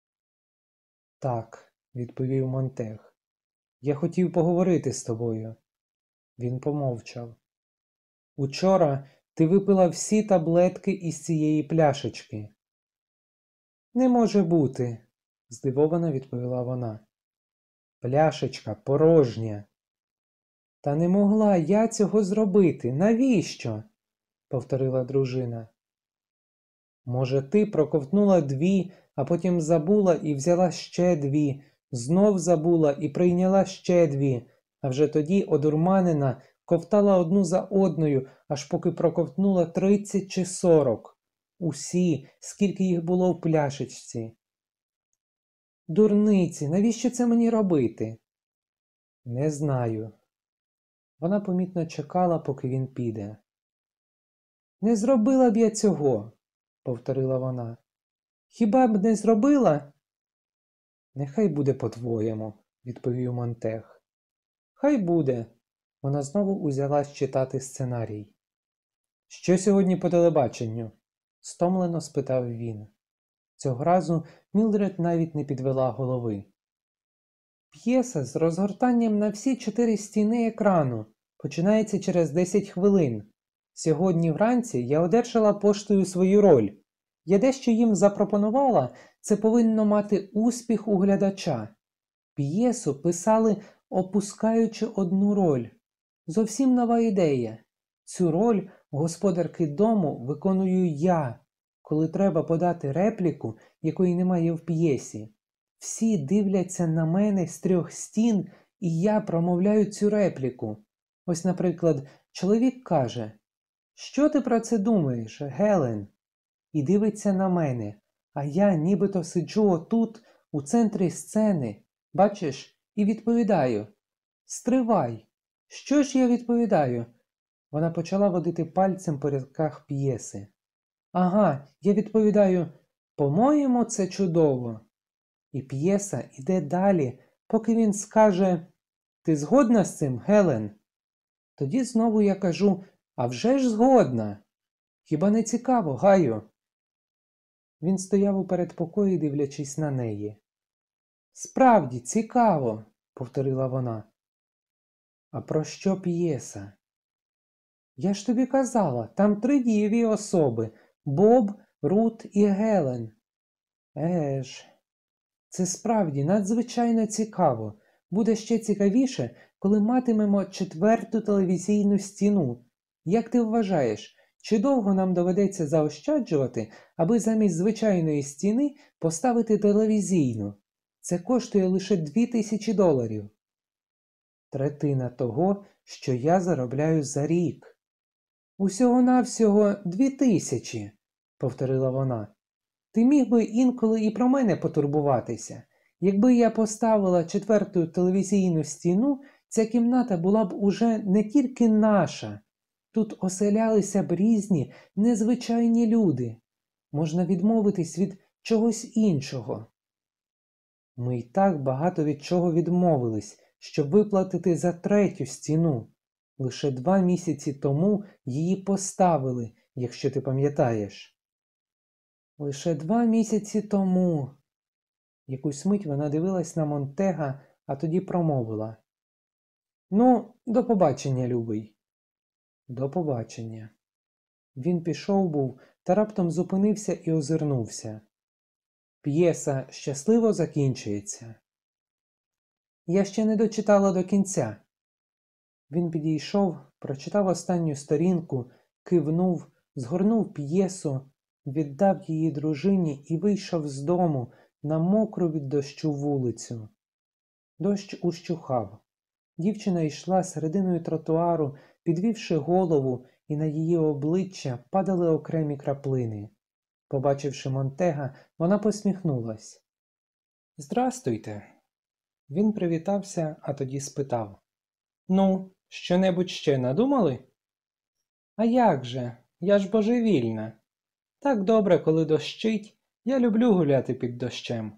«Так», – відповів Монтег. «Я хотів поговорити з тобою». Він помовчав. «Учора ти випила всі таблетки із цієї пляшечки». «Не може бути», – здивовано відповіла вона. «Пляшечка порожня». «Та не могла я цього зробити. Навіщо?» – повторила дружина. «Може, ти проковтнула 2, а потім забула і взяла ще 2, знов забула і прийняла ще 2, а вже тоді, одурманена, ковтала одну за одною, аж поки проковтнула 30 чи 40. Усі, скільки їх було в пляшечці». «Дурниці, навіщо це мені робити?» «Не знаю». Вона помітно чекала, поки він піде. «Не зробила б я цього», – повторила вона. «Хіба б не зробила?» «Нехай буде по-твоєму», – відповів Монтег. «Хай буде». Вона знову узялась читати сценарій. «Що сьогодні по телебаченню?» – стомлено спитав він. Цього разу Мілдред навіть не підвела голови. «П'єса з розгортанням на всі 4 стіни екрану. Починається через 10 хвилин. Сьогодні вранці я одержала поштою свою роль. Я дещо їм запропонувала, це повинно мати успіх у глядача. П'єсу писали, опускаючи одну роль. Зовсім нова ідея. Цю роль господарки дому виконую я, коли треба подати репліку, якої немає в п'єсі. Всі дивляться на мене з 3 стін, і я промовляю цю репліку. Ось, наприклад, чоловік каже: «Що ти про це думаєш, Гелен?» І дивиться на мене, а я нібито сиджу отут, у центрі сцени, бачиш, і відповідаю: «Стривай! Що ж я відповідаю?» Вона почала водити пальцем по рядках п'єси. «Ага, я відповідаю: по-моєму, це чудово». І п'єса йде далі, поки він скаже: «Ти згодна з цим, Гелен?» Тоді знову я кажу: «А вже ж згодна! Хіба не цікаво, Гаю?» Він стояв у передпокої, дивлячись на неї. «Справді, цікаво», – повторила вона. «А про що п'єса?» «Я ж тобі казала, там 3 дієві особи – Боб, Рут і Гелен». «Еж, це справді надзвичайно цікаво. Буде ще цікавіше, коли матимемо 4-ту телевізійну стіну. Як ти вважаєш, чи довго нам доведеться заощаджувати, аби замість звичайної стіни поставити телевізійну? Це коштує лише $2000. Третина того, що я заробляю за рік. Усього-навсього 2000, повторила вона. Ти міг би інколи і про мене потурбуватися. Якби я поставила 4-ту телевізійну стіну, ця кімната була б уже не тільки наша. Тут оселялися б різні, незвичайні люди. Можна відмовитись від чогось іншого. Ми й так багато від чого відмовились, щоб виплатити за 3-ю стіну. Лише 2 місяці тому її поставили, якщо ти пам'ятаєш. Лише 2 місяці тому. Якусь мить вона дивилась на Монтега, а тоді промовила: «Ну, до побачення, любий». «До побачення». Він пішов був, та раптом зупинився і озирнувся. «П'єса щасливо закінчується?» «Я ще не дочитала до кінця». Він підійшов, прочитав останню сторінку, кивнув, згорнув п'єсу, віддав її дружині і вийшов з дому на мокру від дощу вулицю. Дощ ущухав. Дівчина йшла серединою тротуару, підвівши голову, і на її обличчя падали окремі краплини. Побачивши Монтега, вона посміхнулась. «Здрастуйте!» Він привітався, а тоді спитав. «Ну, що-небудь ще надумали?» «А як же? Я ж божевільна. Так добре, коли дощить, я люблю гуляти під дощем».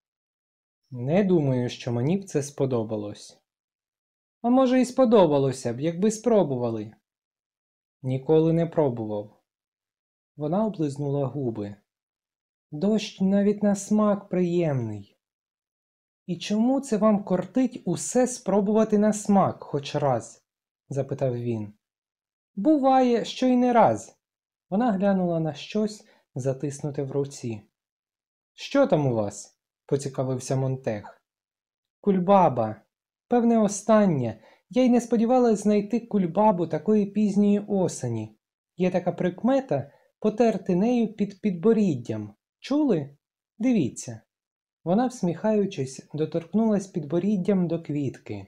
«Не думаю, що мені б це сподобалось». «А може і сподобалося б, якби спробували». «Ніколи не пробував». Вона облизнула губи. «Дощ навіть на смак приємний». «І чому це вам кортить усе спробувати на смак хоч раз?» – запитав він. «Буває, що й не раз». Вона глянула на щось, затиснуте в руці. «Що там у вас?» – поцікавився Монтег. «Кульбаба. Певне, останнє. Я й не сподівалась знайти кульбабу такої пізньої осені. Є така прикмета потерти нею під підборіддям. Чули? Дивіться». Вона, всміхаючись, доторкнулась підборіддям до квітки.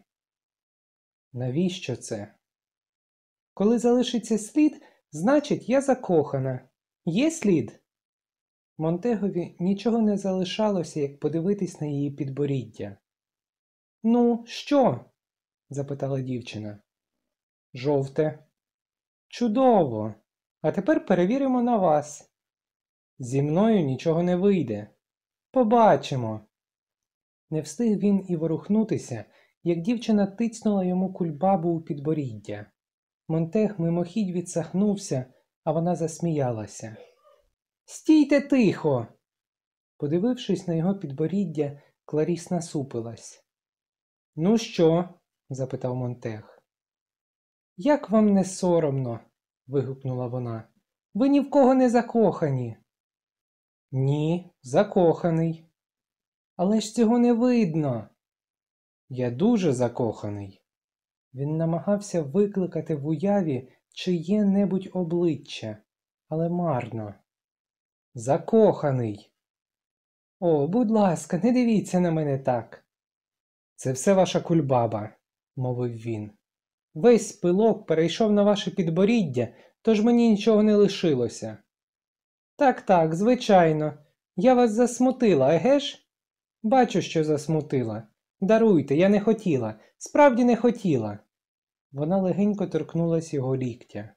«Навіщо це?» «Коли залишиться слід, значить, я закохана. Є слід?» Монтегові нічого не залишалося, як подивитись на її підборіддя. «Ну, що?» – запитала дівчина. «Жовте». «Чудово! А тепер перевіримо на вас». «Зі мною нічого не вийде. Побачимо». Не встиг він і ворухнутися, як дівчина тицнула йому кульбабу у підборіддя. Монтег мимохідь відсахнувся, а вона засміялася. «Стійте тихо!» Подивившись на його підборіддя, Кларіс насупилась. «Ну що?» – запитав Монтег. «Як вам не соромно?» – вигукнула вона. «Ви ні в кого не закохані». «Ні, закоханий». «Але ж цього не видно». «Я дуже закоханий». Він намагався викликати в уяві чиє-небудь обличчя, але марно. «Закоханий». «О, будь ласка, не дивіться на мене так». «Це все ваша кульбаба», – мовив він. «Весь пилок перейшов на ваше підборіддя, тож мені нічого не лишилося». «Так, звичайно. Я вас засмутила, еге ж?» «Бачу, що засмутила. Даруйте, я не хотіла. Справді не хотіла». Вона легенько торкнулась його ліктя.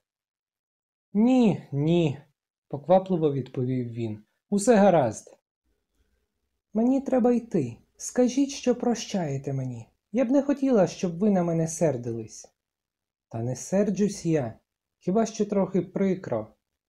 Ні, поквапливо відповів він. «Усе гаразд». «Мені треба йти. Скажіть, що прощаєте мені. Я б не хотіла, щоб ви на мене сердились». «Та не серджусь я. Хіба що трохи прикро».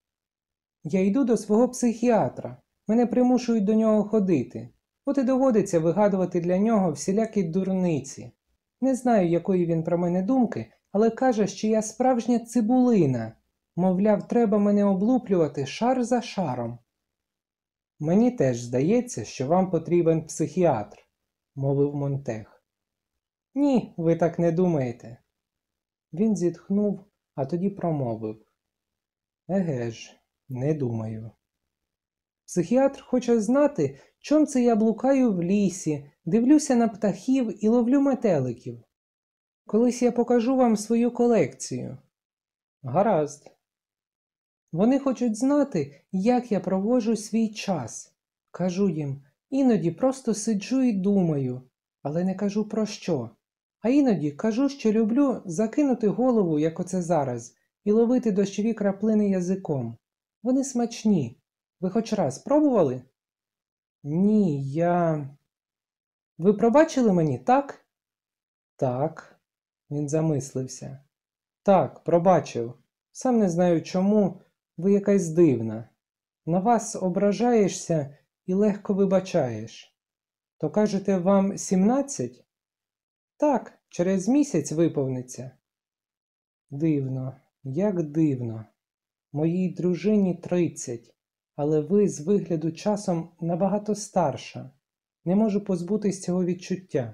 «Я йду до свого психіатра. Мене примушують до нього ходити. От і доводиться вигадувати для нього всілякі дурниці. Не знаю, якої він про мене думки, але каже, що я справжня цибулина. Мовляв, треба мене облуплювати шар за шаром». «Мені теж здається, що вам потрібен психіатр», – мовив Монтег. «Ні, ви так не думаєте». Він зітхнув, а тоді промовив. «Еге ж, не думаю». «Психіатр хоче знати, чом це я блукаю в лісі, дивлюся на птахів і ловлю метеликів. Колись я покажу вам свою колекцію». «Гаразд». «Вони хочуть знати, як я проводжу свій час. Кажу їм, іноді просто сиджу і думаю, але не кажу про що. А іноді кажу, що люблю закинути голову, як оце зараз, і ловити дощові краплини язиком. Вони смачні. Ви хоч раз пробували?» «Ні, я...» «Ви пробачили мені, так?» «Так», – він замислився. «Так, пробачив. Сам не знаю чому, ви якась дивна. На вас ображаєшся і легко вибачаєш. То кажете, вам 17? «Так, через місяць виповниться». «Дивно, як дивно. Моїй дружині 30, але ви з вигляду часом набагато старша. Не можу позбутись цього відчуття».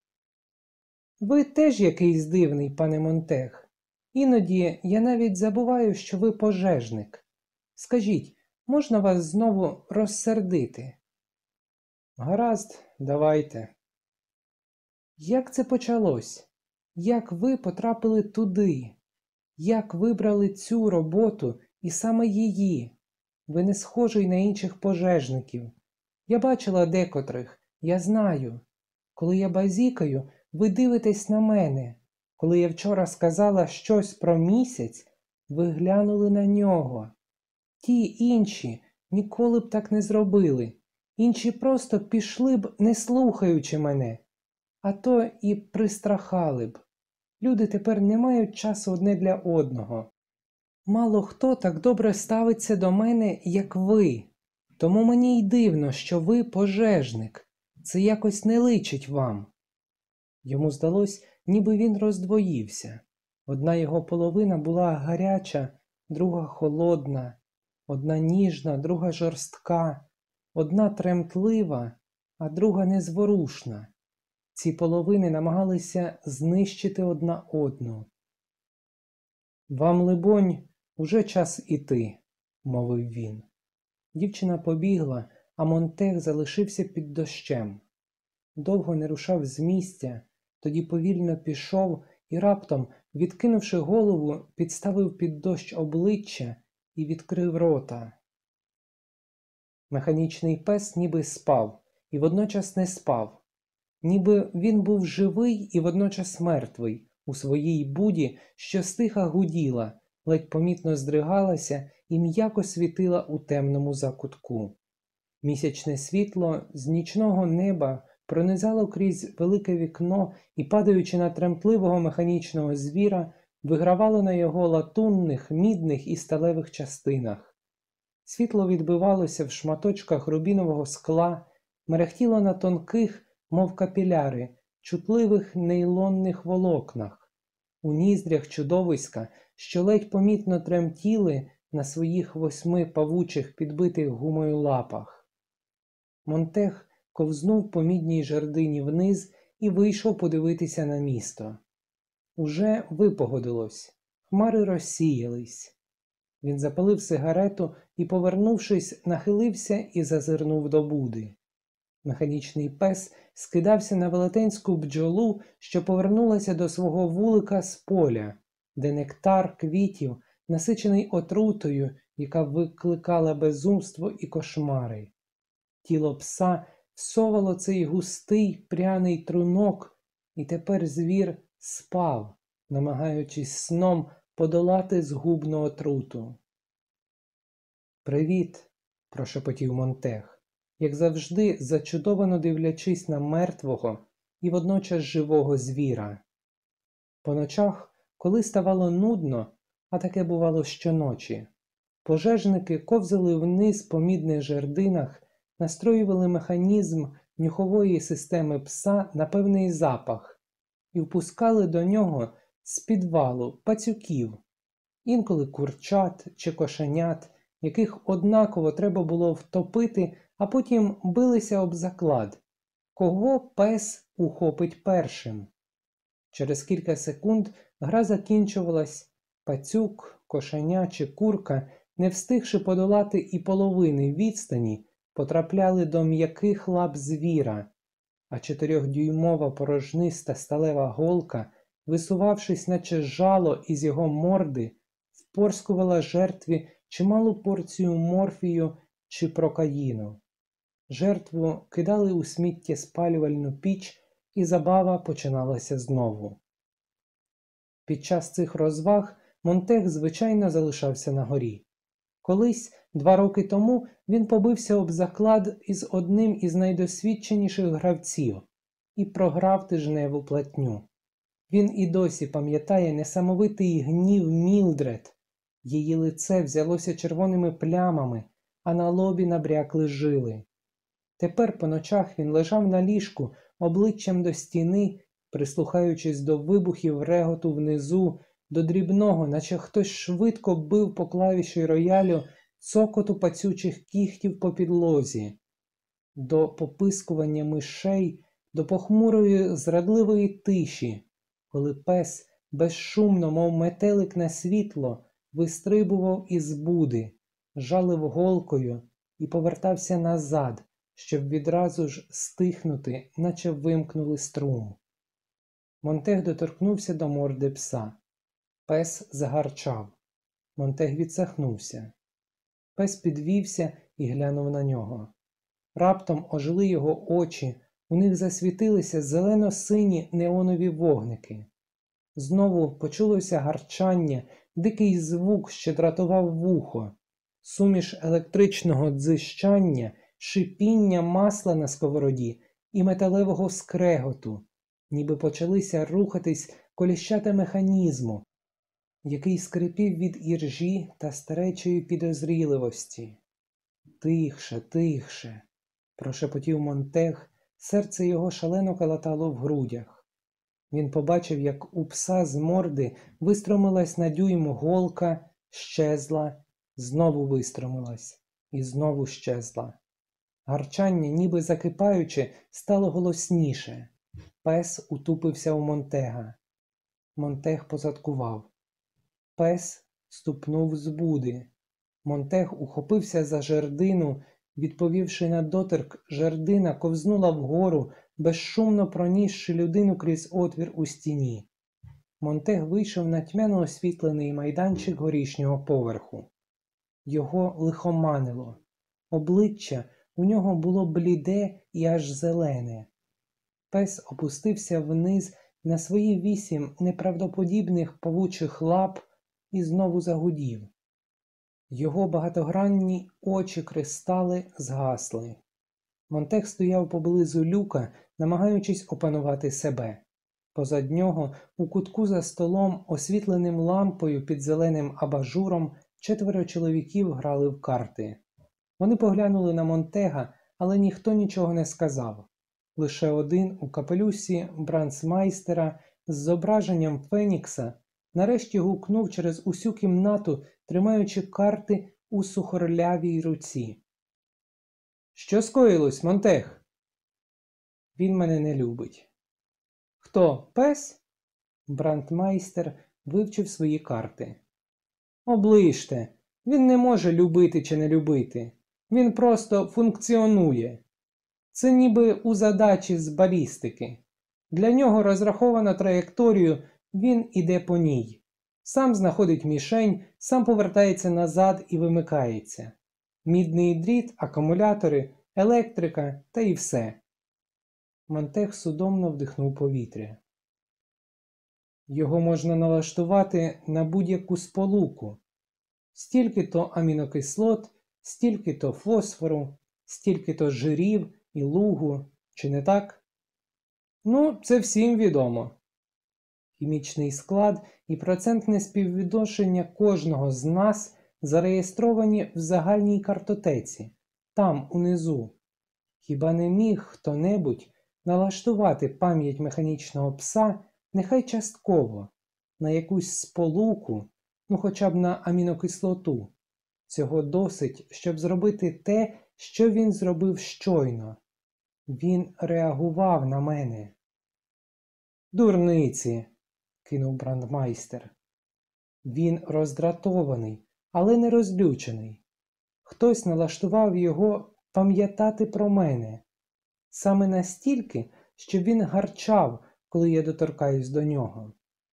«Ви теж якийсь дивний, пане Монтег. Іноді я навіть забуваю, що ви пожежник. Скажіть, можна вас знову розсердити?» «Гаразд, давайте». «Як це почалось? Як ви потрапили туди? Як вибрали цю роботу і саме її? Ви не схожий на інших пожежників. Я бачила декотрих, я знаю. Коли я базікаю, ви дивитесь на мене. Коли я вчора сказала щось про місяць, ви глянули на нього. Ті інші ніколи б так не зробили. Інші просто пішли б, не слухаючи мене. А то і пристрахали б. Люди тепер не мають часу одне для одного. Мало хто так добре ставиться до мене, як ви. Тому мені й дивно, що ви пожежник. Це якось не личить вам. Йому здалось, ніби він роздвоївся. Одна його половина була гаряча, друга холодна, одна ніжна, друга жорстка, одна тремтлива, а друга незворушна. Ці половини намагалися знищити одна одну. «Вам, либонь, уже час іти», – мовив він. Дівчина побігла, а Монтег залишився під дощем. Довго не рушав з місця, тоді повільно пішов і раптом, відкинувши голову, підставив під дощ обличчя і відкрив рота. Механічний пес ніби спав і водночас не спав. Ніби він був живий і водночас мертвий у своїй буді, що стиха гуділа, ледь помітно здригалася і м'яко світила у темному закутку. Місячне світло з нічного неба пронизало крізь велике вікно і, падаючи на тремтливого механічного звіра, вигравало на його латунних, мідних і сталевих частинах. Світло відбивалося в шматочках рубінового скла, мерехтіло на тонких, мов капіляри, чутливих нейлонних волокнах, у ніздрях чудовиська, що ледь помітно тремтіли на своїх 8 павучих підбитих гумою лапах. Монтег ковзнув по мідній жердині вниз і вийшов подивитися на місто. Уже випогодилось, хмари розсіялись. Він запалив сигарету і, повернувшись, нахилився і зазирнув до буди. Механічний пес скидався на велетенську бджолу, що повернулася до свого вулика з поля, де нектар квітів, насичений отрутою, яка викликала безумство і кошмари. Тіло пса всовало цей густий пряний трунок, і тепер звір спав, намагаючись сном подолати згубну отруту. «Привіт», – прошепотів Монтег, як завжди зачудовано дивлячись на мертвого і водночас живого звіра. По ночах, коли ставало нудно, а таке бувало щоночі, пожежники ковзали вниз по мідних жердинах, настроювали механізм нюхової системи пса на певний запах і впускали до нього з підвалу пацюків, інколи курчат чи кошенят, яких однаково треба було втопити, а потім билися об заклад, кого пес ухопить першим. Через кілька секунд гра закінчувалась, пацюк, кошеня чи курка, не встигши подолати і половини відстані, потрапляли до м'яких лап звіра, а 4-дюймова порожниста сталева голка, висувавшись наче жало із його морди, впорскувала жертві чималу порцію морфію чи прокаїну. Жертву кидали у сміттєспалювальну піч, і забава починалася знову. Під час цих розваг Монтег, звичайно, залишався на горі. Колись, 2 роки тому, він побився об заклад із одним із найдосвідченіших гравців і програв тижневу платню. Він і досі пам'ятає несамовитий гнів Мілдред. Її лице взялося червоними плямами, а на лобі набрякли жили. Тепер по ночах він лежав на ліжку обличчям до стіни, прислухаючись до вибухів реготу внизу, до дрібного, наче хтось швидко бив по клавіші роялю, цокоту пацючих кігтів по підлозі, до попискування мишей, до похмурої зрадливої тиші, коли пес безшумно, мов метелик на світло, вистрибував із буди, жалив голкою і повертався назад, щоб відразу ж стихнути, наче вимкнули струм. Монтег доторкнувся до морди пса. Пес загарчав. Монтег відсахнувся. Пес підвівся і глянув на нього. Раптом ожили його очі, у них засвітилися зелено-сині неонові вогники. Знову почулося гарчання, дикий звук, що дратував вухо, суміш електричного дзищання, шипіння масла на сковороді і металевого скреготу, ніби почалися рухатись коліщата механізму, який скрипів від іржі та старечої підозріливості. «Тихше, тихше!» – прошепотів Монтег, серце його шалено калатало в грудях. Він побачив, як у пса з морди вистромилась на дюйм голка, щезла, знову вистромилась і знову щезла. Гарчання, ніби закипаючи, стало голосніше. Пес утупився у Монтега. Монтег позадкував. Пес ступнув з буди. Монтег ухопився за жердину, відповівши на доторк, жердина ковзнула вгору, безшумно пронісши людину крізь отвір у стіні. Монтег вийшов на тьмяно освітлений майданчик горішнього поверху. Його лихоманило. Обличчя у нього було бліде і аж зелене. Пес опустився вниз на свої 8 неправдоподібних павучих лап і знову загудів. Його багатогранні очі-кристали згасли. Монтег стояв поблизу люка, намагаючись опанувати себе. Позад нього, у кутку за столом, освітленим лампою під зеленим абажуром, 4 чоловіків грали в карти. Вони поглянули на Монтега, але ніхто нічого не сказав. Лише один у капелюсі бранцмайстера з зображенням Фенікса нарешті гукнув через усю кімнату, тримаючи карти у сухорлявій руці. «Що скоїлось, Монтег?» «Він мене не любить». «Хто, пес?» Брандмайстер вивчив свої карти. «Оближте, він не може любити чи не любити. Він просто функціонує. Це ніби у задачі з балістики. Для нього розраховано траєкторію, він іде по ній. Сам знаходить мішень, сам повертається назад і вимикається. Мідний дріт, акумулятори, електрика та і все». Монтег судомно вдихнув повітря. «Його можна налаштувати на будь-яку сполуку. Стільки-то амінокислот, стільки-то фосфору, стільки-то жирів і лугу. Чи не так?» «Ну, це всім відомо». Хімічний склад і процентне співвідношення кожного з нас зареєстровані в загальній картотеці, там, унизу. Хіба не міг хто-небудь налаштувати пам'ять механічного пса, нехай частково, на якусь сполуку, ну хоча б на амінокислоту? Цього досить, щоб зробити те, що він зробив щойно. Він реагував на мене. «Дурниці!» – кинув брандмайстер. Він роздратований, але не розлючений. Хтось налаштував його пам'ятати про мене. Саме настільки, щоб він гарчав, коли я доторкаюсь до нього.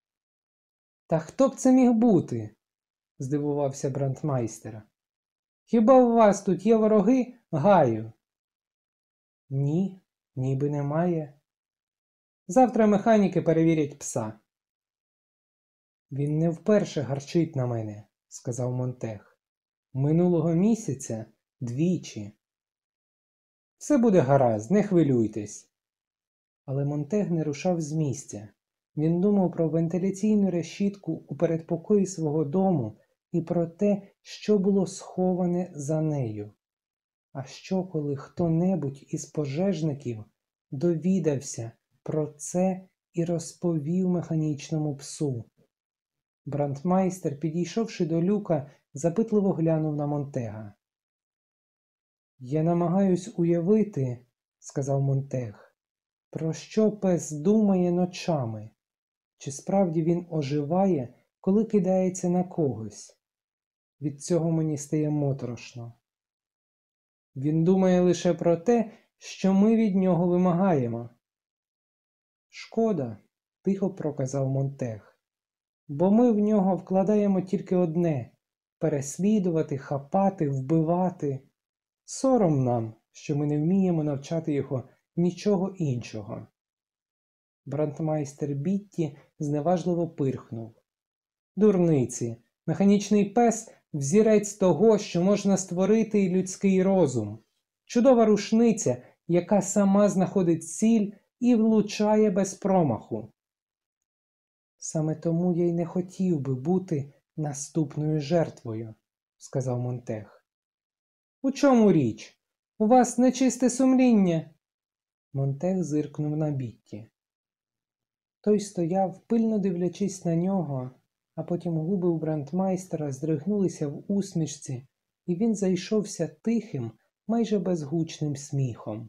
«Та хто б це міг бути?» – здивувався брандмайстер. «Хіба у вас тут є вороги, Гаю?» «Ні, ніби немає». «Завтра механіки перевірять пса». «Він не вперше гарчить на мене», – сказав Монтег. «Минулого місяця двічі». «Все буде гаразд, не хвилюйтесь». Але Монтег не рушав з місця. Він думав про вентиляційну решітку у передпокої свого дому і про те, що було сховане за нею. А що, коли хто-небудь із пожежників довідався про це і розповів механічному псу? Брандмайстер, підійшовши до люка, запитливо глянув на Монтега. «Я намагаюсь уявити, – сказав Монтег, – про що пес думає ночами. Чи справді він оживає, коли кидається на когось? Від цього мені стає моторошно. Він думає лише про те, що ми від нього вимагаємо». «Шкода», – тихо проказав Монтег. Бо ми в нього вкладаємо тільки одне – переслідувати, хапати, вбивати. Сором нам, що ми не вміємо навчати його нічого іншого. Брандмайстер Бітті зневажливо пирхнув. Дурниці, механічний пес – взірець того, що можна створити і людський розум. Чудова рушниця, яка сама знаходить ціль і влучає без промаху. Саме тому я й не хотів би бути наступною жертвою, сказав Монтег. У чому річ? У вас нечисте сумління? Монтег зиркнув на Бітті. Той стояв, пильно дивлячись на нього, а потім губи у брандмайстера здригнулися в усмішці, і він зайшовся тихим, майже безгучним сміхом.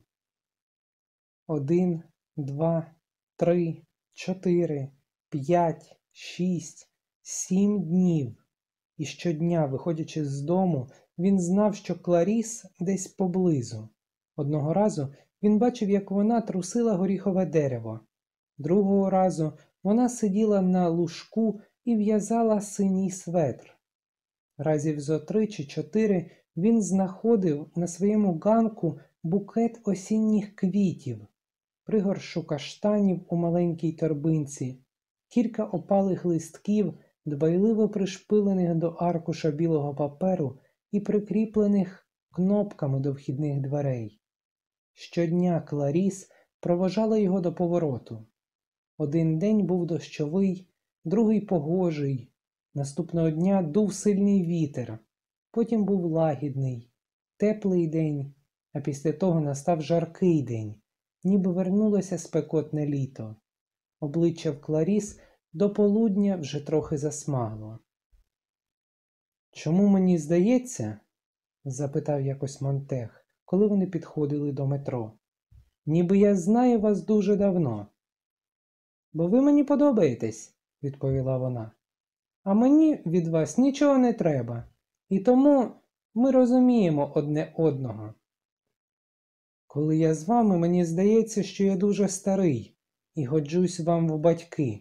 1, 2, 3, 4, 5, 6, 7 днів. І щодня, виходячи з дому, він знав, що Кларіс десь поблизу. Одного разу він бачив, як вона трусила горіхове дерево. Другого разу вона сиділа на лужку і в'язала синій светр. Разів зо 3 чи 4 він знаходив на своєму ганку букет осінніх квітів, пригоршу каштанів у маленькій торбинці, кілька опалих листків, дбайливо пришпилених до аркуша білого паперу і прикріплених кнопками до вхідних дверей. Щодня Кларіс проводжала його до повороту. Один день був дощовий, другий погожий. Наступного дня дув сильний вітер. Потім був лагідний, теплий день, а після того настав жаркий день, ніби вернулося спекотне літо. Обличчя в Кларіс до полудня вже трохи засмагло. «Чому мені здається?» – запитав якось Монтег, коли вони підходили до метро. «Ніби я знаю вас дуже давно». «Бо ви мені подобаєтесь», – відповіла вона. «А мені від вас нічого не треба, і тому ми розуміємо одне одного. Коли я з вами, мені здається, що я дуже старий і годжусь вам в батьки.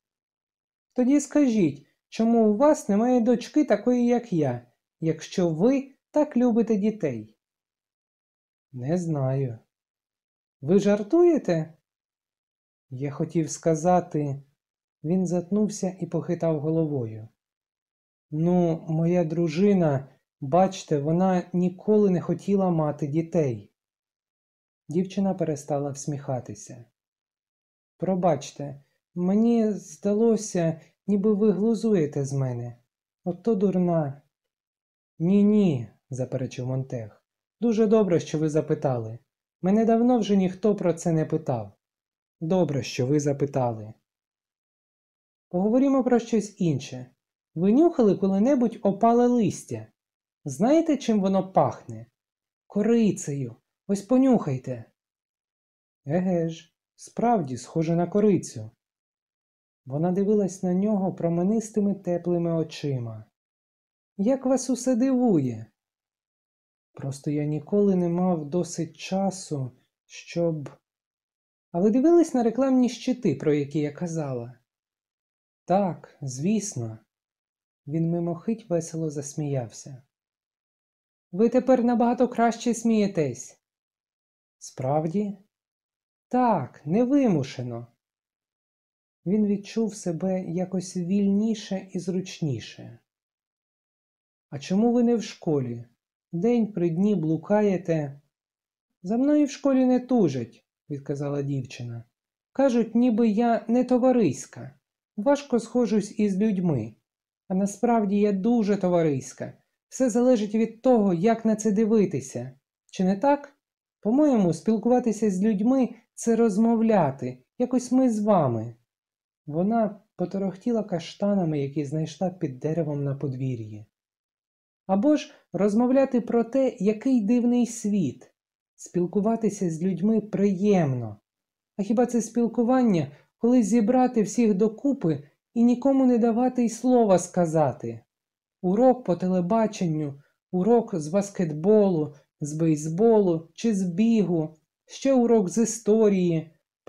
Тоді скажіть, чому у вас немає дочки такої, як я, якщо ви так любите дітей?» «Не знаю». «Ви жартуєте?» Я хотів сказати... Він затнувся і похитав головою. «Ну, моя дружина, бачте, вона ніколи не хотіла мати дітей». Дівчина перестала всміхатися. «Пробачте, мені здалося, ніби ви глузуєте з мене. Ото дурна». «Ні-ні», – заперечив Монтег. «Дуже добре, що ви запитали. Мене давно вже ніхто про це не питав. Добре, що ви запитали». Поговоримо про щось інше. Ви нюхали коли-небудь опале листя? Знаєте, чим воно пахне? Корицею. Ось понюхайте. Еге ж, справді схоже на корицю. Вона дивилась на нього променистими теплими очима. Як вас усе дивує? Просто я ніколи не мав досить часу, щоб... А ви дивились на рекламні щити, про які я казала? Так, звісно. Він мимохить весело засміявся. Ви тепер набагато краще смієтесь. Справді? Так, невимушено. Він відчув себе якось вільніше і зручніше. А чому ви не в школі? День при дні блукаєте. За мною в школі не тужать, відказала дівчина. Кажуть, ніби я не товариська. Важко схожусь із людьми. А насправді я дуже товариська. Все залежить від того, як на це дивитися. Чи не так? По-моєму, спілкуватися з людьми – це розмовляти, якось ми з вами. Вона поторохтіла каштанами, які знайшла під деревом на подвір'ї. Або ж розмовляти про те, який дивний світ. Спілкуватися з людьми приємно. А хіба це спілкування, коли зібрати всіх докупи і нікому не давати й слова сказати? Урок по телебаченню, урок з баскетболу, з бейсболу чи з бігу, ще урок з історії,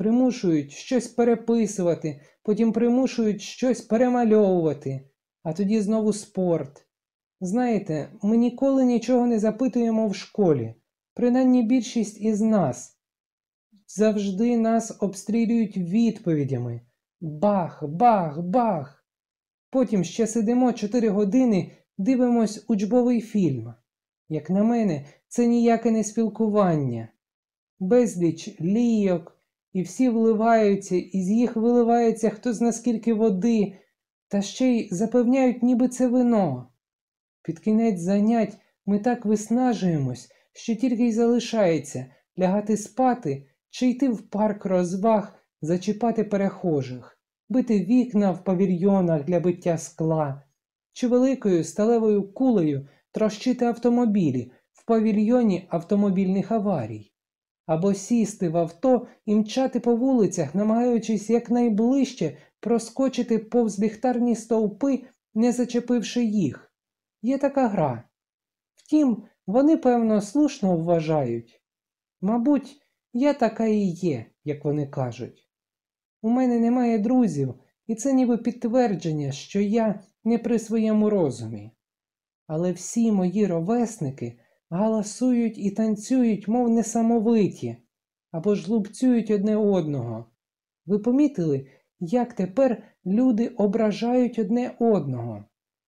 Примушують щось переписувати, потім примушують щось перемальовувати, а тоді знову спорт. Знаєте, ми ніколи нічого не запитуємо в школі, принаймні більшість із нас. Завжди нас обстрілюють відповідями. Бах, бах, бах. Потім ще сидимо 4 години, дивимось учбовий фільм. Як на мене, це ніяке не спілкування. Безліч лійок, і всі вливаються, і з їх виливається хто зна скільки води, та ще й запевняють, ніби це вино. Під кінець занять ми так виснажуємось, що тільки й залишається лягати спати чи йти в парк розваг, зачіпати перехожих, бити вікна в павільйонах для биття скла, чи великою сталевою кулею трощити автомобілі в павільйоні автомобільних аварій, або сісти в авто і мчати по вулицях, намагаючись якнайближче проскочити повз ліхтарні стовпи, не зачепивши їх. Є така гра. Втім, вони, певно, слушно вважають. Мабуть, я така і є, як вони кажуть. У мене немає друзів, і це ніби підтвердження, що я не при своєму розумі. Але всі мої ровесники галасують і танцюють, мов несамовиті, або ж лупцюють одне одного. Ви помітили, як тепер люди ображають одне одного?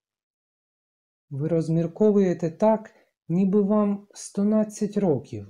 Ви розмірковуєте так, ніби вам 112 років.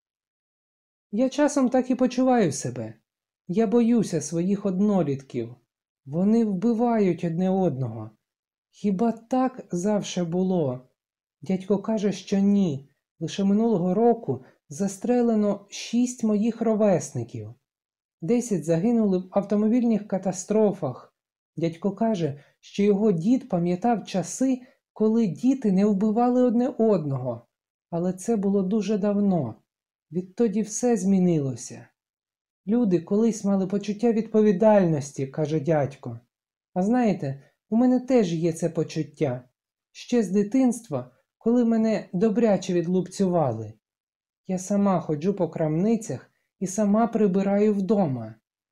Я часом так і почуваю себе. Я боюся своїх однолітків. Вони вбивають одне одного. Хіба так завше було? Дядько каже, що ні. Лише минулого року застрелено 6 моїх ровесників. 10 загинули в автомобільних катастрофах. Дядько каже, що його дід пам'ятав часи, коли діти не вбивали одне одного. Але це було дуже давно. Відтоді все змінилося. Люди колись мали почуття відповідальності, каже дядько. А знаєте, у мене теж є це почуття. Ще з дитинства, коли мене добряче відлупцювали. Я сама ходжу по крамницях і сама прибираю вдома.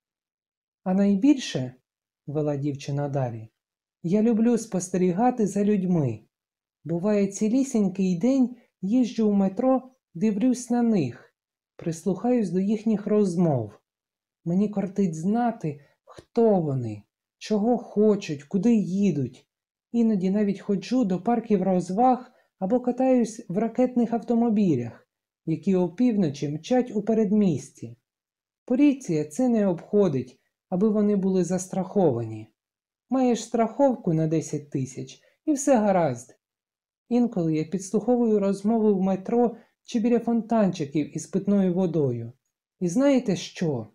А найбільше, вела дівчина далі, я люблю спостерігати за людьми. Буває, цілісінький день їжджу в метро, дивлюсь на них, прислухаюсь до їхніх розмов. Мені кортить знати, хто вони, чого хочуть, куди їдуть. Іноді навіть ходжу до парків розваг або катаюсь в ракетних автомобілях, які опівночі мчать у передмісті. Поліція це не обходить, аби вони були застраховані. Маєш страховку на 10 тисяч і все гаразд. Інколи я підслуховую розмови в метро чи біля фонтанчиків із питною водою. І знаєте що?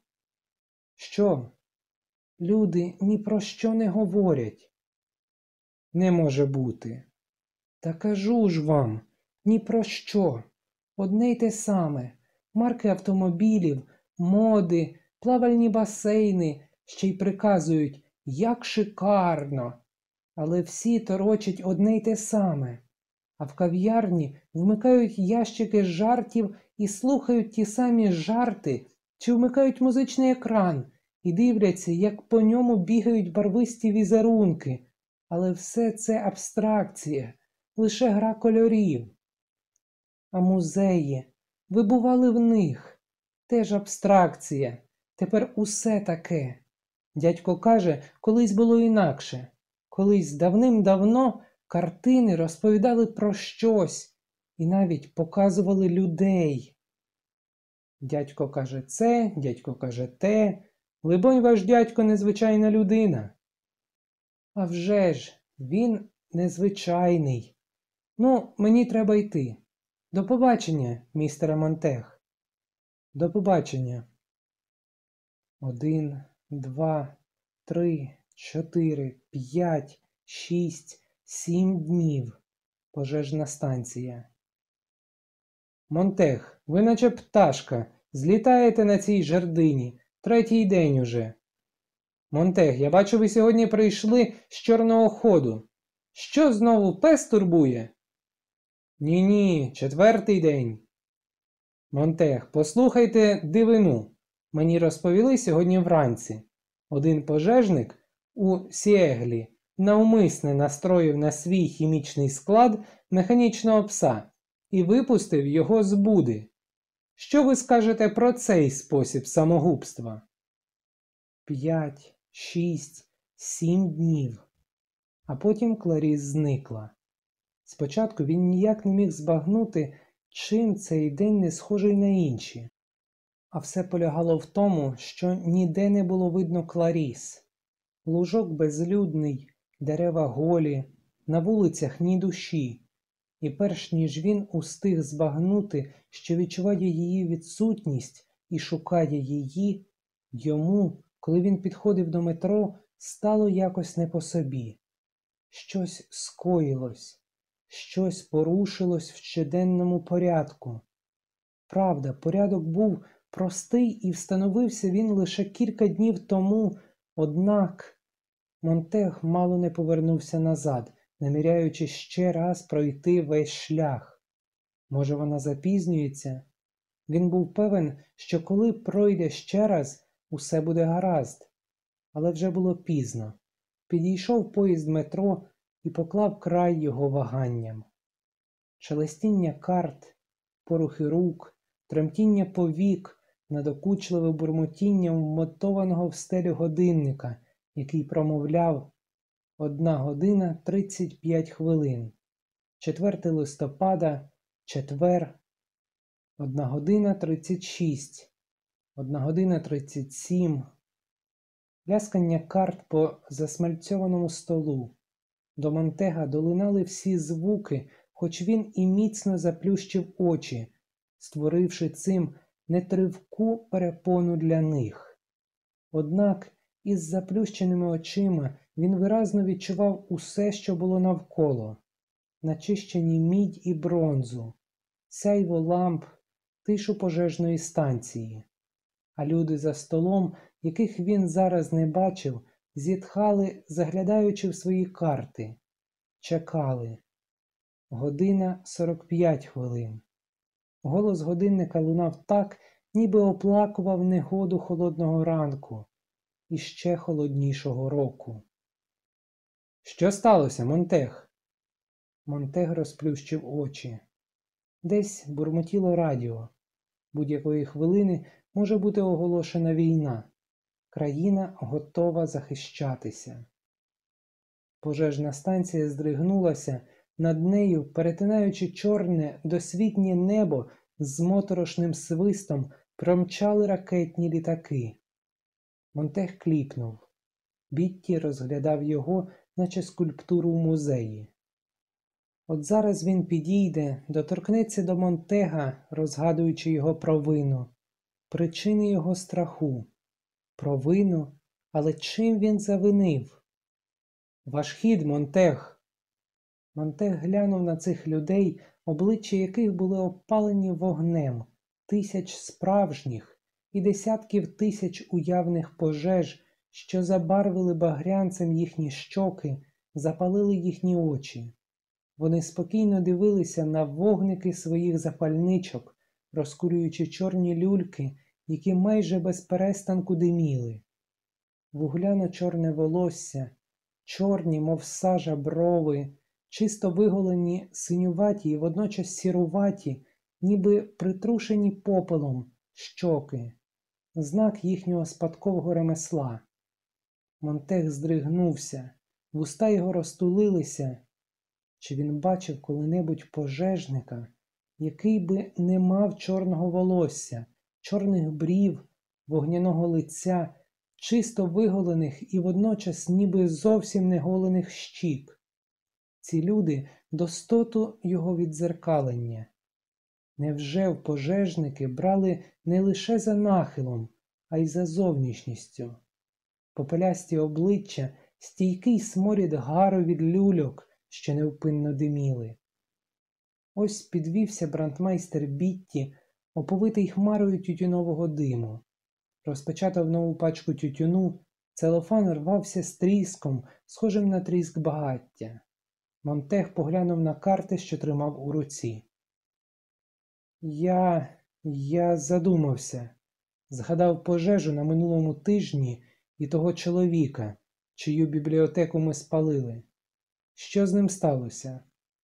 Що? Люди ні про що не говорять. Не може бути. Та кажу ж вам, ні про що. Одне й те саме. Марки автомобілів, моди, плавальні басейни, ще й приказують, як шикарно. Але всі торочать одне й те саме. А в кав'ярні вмикають ящики жартів і слухають ті самі жарти, чи вмикають музичний екран і дивляться, як по ньому бігають барвисті візерунки. Але все це абстракція, лише гра кольорів. А музеї, ви бували в них, теж абстракція, тепер усе таке. Дядько каже, колись було інакше. Колись давним-давно картини розповідали про щось і навіть показували людей. Дядько каже це, дядько каже те. Либонь, ваш дядько незвичайна людина. А вже ж, він незвичайний. Ну, мені треба йти. До побачення, містере Монтег. До побачення. 1, 2, 3, 4, 5, 6, 7 днів. Пожежна станція. Монтег, ви наче пташка, злітаєте на цій жердині. 3-й день уже. Монтег, я бачу, ви сьогодні прийшли з чорного ходу. Що знову пес турбує? Ні-ні, 4-й день. Монтег, послухайте дивину. Мені розповіли сьогодні вранці. Один пожежник у Сіеглі навмисне настроїв на свій хімічний склад механічного пса і випустив його з буди. Що ви скажете про цей спосіб самогубства? 5, 6, 7 днів. А потім Кларіс зникла. Спочатку він ніяк не міг збагнути, чим цей день не схожий на інші. А все полягало в тому, що ніде не було видно Кларіс. Лужок безлюдний, дерева голі, на вулицях ні душі. І перш ніж він устиг збагнути, що відчуває її відсутність і шукає її, йому, коли він підходив до метро, стало якось не по собі. Щось скоїлось, щось порушилось в щоденному порядку. Правда, порядок був простий і встановився він лише кілька днів тому, однак Монтег мало не повернувся назад, наміряючи ще раз пройти весь шлях. Може, вона запізнюється? Він був певен, що коли пройде ще раз, усе буде гаразд. Але вже було пізно. Підійшов поїзд метро і поклав край його ваганням. Шелестіння карт, порухи рук, тремтіння повік, надокучливе бурмотіння вмотованого в стелю годинника, який промовляв 1 година 35 хвилин. 4 листопада, четвер, 1 година 36, 1 година 37. Ляскання карт по засмальцьованому столу. До Монтега долинали всі звуки, хоч він і міцно заплющив очі, створивши цим нетривку перепону для них. Однак із заплющеними очима він виразно відчував усе, що було навколо. Начищені мідь і бронзу, сяйво ламп, тишу пожежної станції. А люди за столом, яких він зараз не бачив, зітхали, заглядаючи в свої карти. Чекали. 1 година 45 хвилин. Голос годинника лунав так, ніби оплакував негоду холодного ранку і ще холоднішого року. «Що сталося, Монтег?» Монтег розплющив очі. Десь бурмотіло радіо. Будь-якої хвилини може бути оголошена війна. Країна готова захищатися. Пожежна станція здригнулася, над нею, перетинаючи чорне, досвітнє небо, з моторошним свистом промчали ракетні літаки. Монтег кліпнув. Бітті розглядав його, наче скульптуру в музеї. От зараз він підійде, доторкнеться до Монтега, розгадуючи його провину, причини його страху. Провину? Але чим він завинив? «Ваш хід, Монтег!» Монтег глянув на цих людей, обличчя яких були опалені вогнем, тисяч справжніх і десятків тисяч уявних пожеж, що забарвили багрянцем їхні щоки, запалили їхні очі. Вони спокійно дивилися на вогники своїх запальничок, розкурюючи чорні люльки, які майже без перестанку диміли. Вугляно-чорне волосся, чорні, мов сажа, брови, чисто виголені синюваті і водночас сіруваті, ніби притрушені попелом, щоки, знак їхнього спадкового ремесла. Монтег здригнувся, вуста його розтулилися. Чи він бачив коли-небудь пожежника, який би не мав чорного волосся, чорних брів, вогняного лиця, чисто виголених і водночас ніби зовсім не голених щік? Ці люди – достоту його віддзеркалення. Невже в пожежники брали не лише за нахилом, а й за зовнішністю? Попелясті обличчя, стійкий сморід гару від люльок, що невпинно диміли. Ось підвівся брандмайстер Бітті, оповитий хмарою тютюнового диму. Розпечатав нову пачку тютюну, целофан рвався з тріском, схожим на тріск багаття. Монтег поглянув на карти, що тримав у руці. Я задумався. Згадав пожежу на минулому тижні і того чоловіка, чию бібліотеку ми спалили. Що з ним сталося?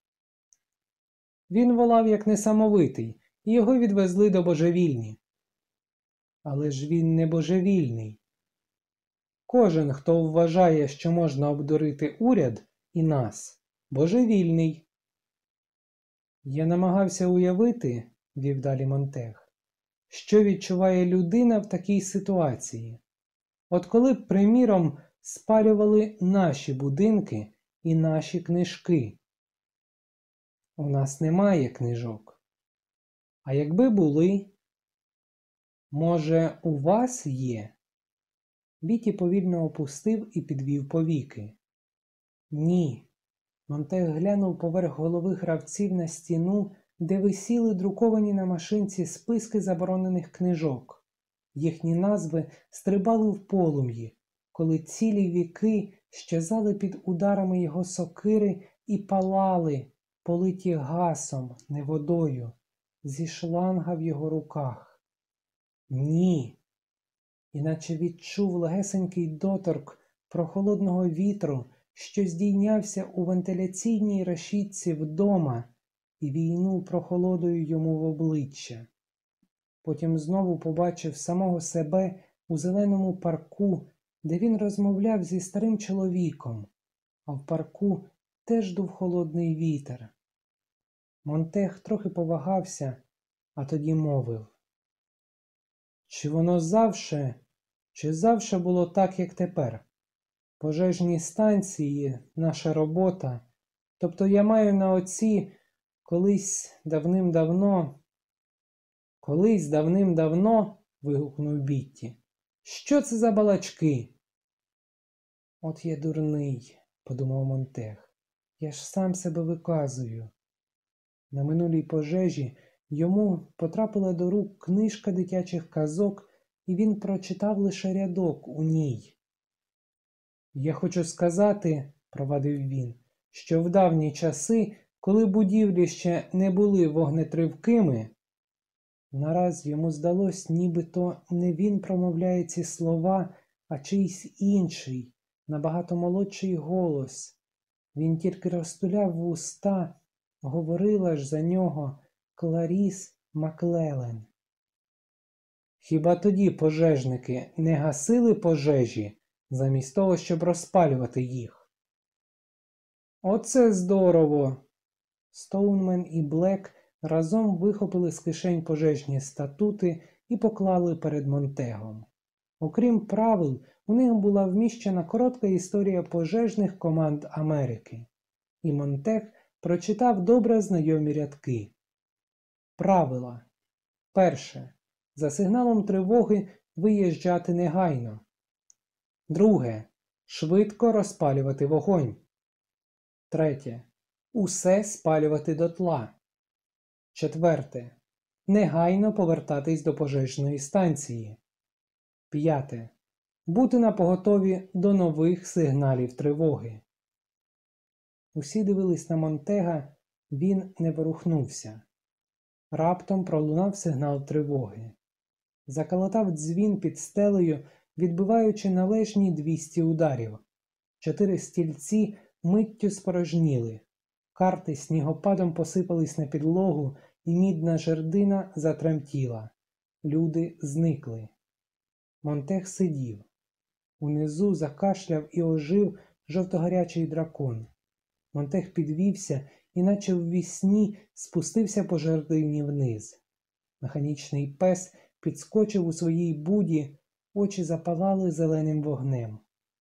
Він волав як несамовитий, і його відвезли до божевільні. Але ж він не божевільний. Кожен, хто вважає, що можна обдурити уряд і нас, божевільний. Я намагався уявити, вів далі Монтег, що відчуває людина в такій ситуації. От коли б, приміром, спалювали наші будинки і наші книжки. У нас немає книжок. А якби були, може, у вас є? Віті повільно опустив і підвів повіки. Ні. Монтег глянув поверх голови гравців на стіну, де висіли друковані на машинці списки заборонених книжок. Їхні назви стрибали в полум'ї, коли цілі віки щезали під ударами його сокири і палали, политі гасом, не водою, зі шланга в його руках. Ні. Іначе відчув легесенький доторк прохолодного вітру, що здійнявся у вентиляційній решітці вдома і війнув прохолодою йому в обличчя. Потім знову побачив самого себе у зеленому парку, де він розмовляв зі старим чоловіком, а в парку теж дув холодний вітер. Монтег трохи повагався, а тоді мовив. Чи завше було так, як тепер? Пожежні станції, наша робота. Тобто я маю на оці колись давним-давно, вигукнув Бітті. Що це за балачки? От я дурний, подумав Монтег. Я ж сам себе виказую. На минулій пожежі йому потрапила до рук книжка дитячих казок, і він прочитав лише рядок у ній. Я хочу сказати, провадив він, що в давні часи, коли будівлі ще не були вогнетривкими, нараз йому здалось, нібито не він промовляє ці слова, а чийсь інший, набагато молодший голос. Він тільки розтуляв вуста, говорила ж за нього Кларіс Маклеллен. Хіба тоді пожежники не гасили пожежі, замість того, щоб розпалювати їх? Оце здорово! Стоунмен і Блек разом вихопили з кишень пожежні статути і поклали перед Монтегом. Окрім правил, у них була вміщена коротка історія пожежних команд Америки. І Монтег прочитав добре знайомі рядки. Правила. Перше. За сигналом тривоги виїжджати негайно. Друге. Швидко розпалювати вогонь. Третє. Усе спалювати дотла. Четверте. Негайно повертатись до пожежної станції. П'яте. Бути напоготові до нових сигналів тривоги. Усі дивились на Монтега, він не ворухнувся. Раптом пролунав сигнал тривоги. Заколотав дзвін під стелею, відбиваючи належні 200 ударів. 4 стільці миттю спорожніли. Карти снігопадом посипались на підлогу, і мідна жердина затремтіла. Люди зникли. Монтег сидів. Унизу закашляв і ожив жовтогарячий дракон. Монтег підвівся і наче ввісні спустився по жердині вниз. Механічний пес підскочив у своїй буді, очі запалали зеленим вогнем.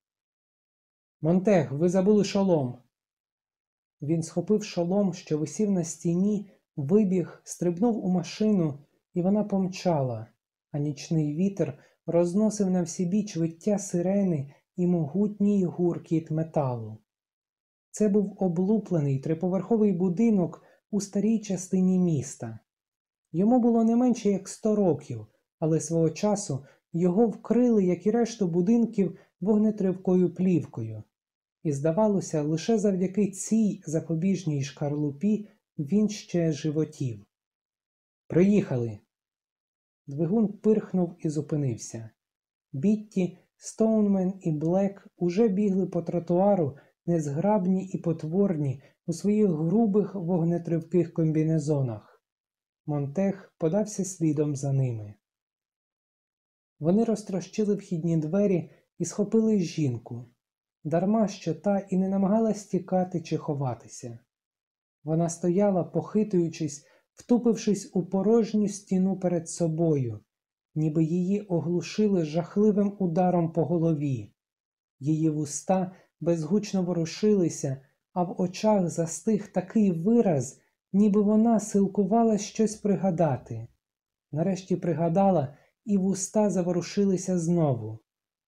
«Монтег, ви забули шолом!» Він схопив шолом, що висів на стіні, вибіг, стрибнув у машину, і вона помчала, а нічний вітер розносив на всібіч виття сирени і могутній гуркіт металу. Це був облуплений триповерховий будинок у старій частині міста. Йому було не менше як 100 років, але свого часу його вкрили, як і решту будинків, вогнетривкою плівкою. І, здавалося, лише завдяки цій запобіжній шкарлупі він ще животів. «Приїхали!» Двигун пирхнув і зупинився. Бітті, Стоунмен і Блек уже бігли по тротуару, незграбні і потворні у своїх грубих вогнетривких комбінезонах. Монтег подався слідом за ними. Вони розтрощили вхідні двері і схопили жінку. Дарма, що та і не намагалась тікати чи ховатися. Вона стояла, похитуючись, втупившись у порожню стіну перед собою, ніби її оглушили жахливим ударом по голові. Її вуста безгучно ворушилися, а в очах застиг такий вираз, ніби вона силкувалась щось пригадати. Нарешті пригадала, і вуста заворушилися знову.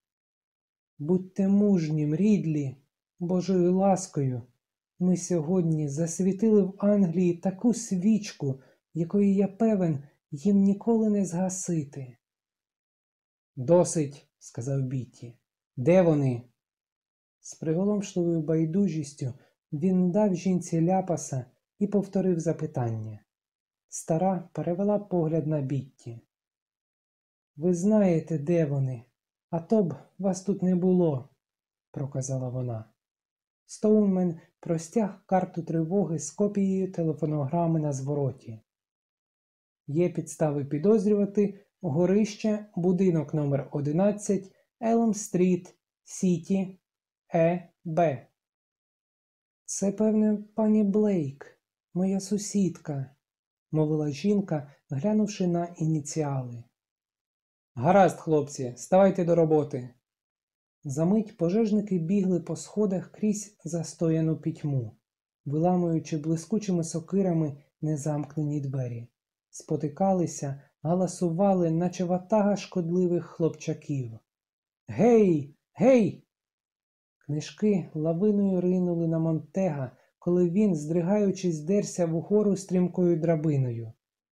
«Будьте мужнім, Рідлі, Божою ласкою, ми сьогодні засвітили в Англії таку свічку, якої, я певен, їм ніколи не згасити». «Досить», – сказав Бітті. «Де вони?» З приголомшливою байдужістю він дав жінці ляпаса і повторив запитання. Стара перевела погляд на Бітті. «Ви знаєте, де вони, а то б вас тут не було», – проказала вона. Стоунмен простяг карту тривоги з копією телефонограми на звороті. «Є підстави підозрювати горище, будинок номер 11, Елм-стріт, Сіті, Б. «Це, певне, пані Блейк, моя сусідка», – мовила жінка, глянувши на ініціали. «Гаразд, хлопці, ставайте до роботи». Замить пожежники бігли по сходах крізь застояну пітьму, виламуючи блискучими сокирами незамкнені двері. Спотикалися, галасували, наче ватага шкодливих хлопчаків. «Гей! Гей!» Книжки лавиною ринули на Монтега, коли він, здригаючись, дерся вгору стрімкою драбиною.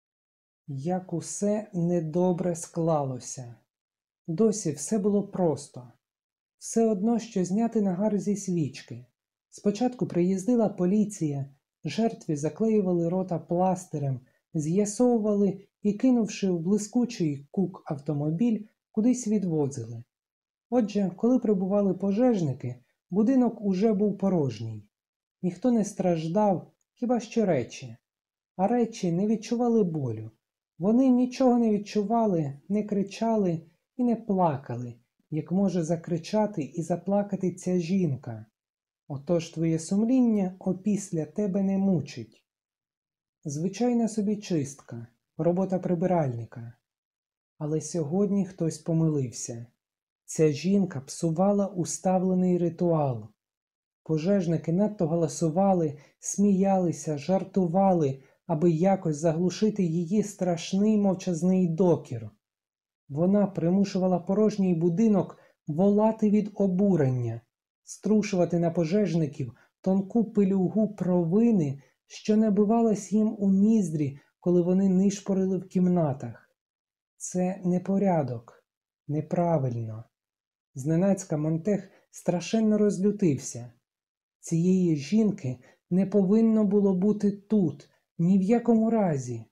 Як усе недобре склалося. Досі все було просто. Все одно, що зняти нагар зі свічки. Спочатку приїздила поліція, жертві заклеювали рота пластирем, з'ясовували і, кинувши в блискучий кук автомобіль, кудись відвозили. Отже, коли прибували пожежники, будинок уже був порожній. Ніхто не страждав, хіба що речі. А речі не відчували болю. Вони нічого не відчували, не кричали і не плакали, як може закричати і заплакати ця жінка. Отож твоє сумління опісля тебе не мучить. Звичайна собі чистка, робота прибиральника. Але сьогодні хтось помилився. Ця жінка псувала уставлений ритуал. Пожежники надто галасували, сміялися, жартували, аби якось заглушити її страшний мовчазний докір. Вона примушувала порожній будинок волати від обурення, струшувати на пожежників тонку пилюгу провини, що набивалась їм у ніздрі, коли вони нишпорили в кімнатах. Це непорядок, неправильно. Зненацька Монтег страшенно розлютився. Цієї жінки не повинно було бути тут, ні в якому разі.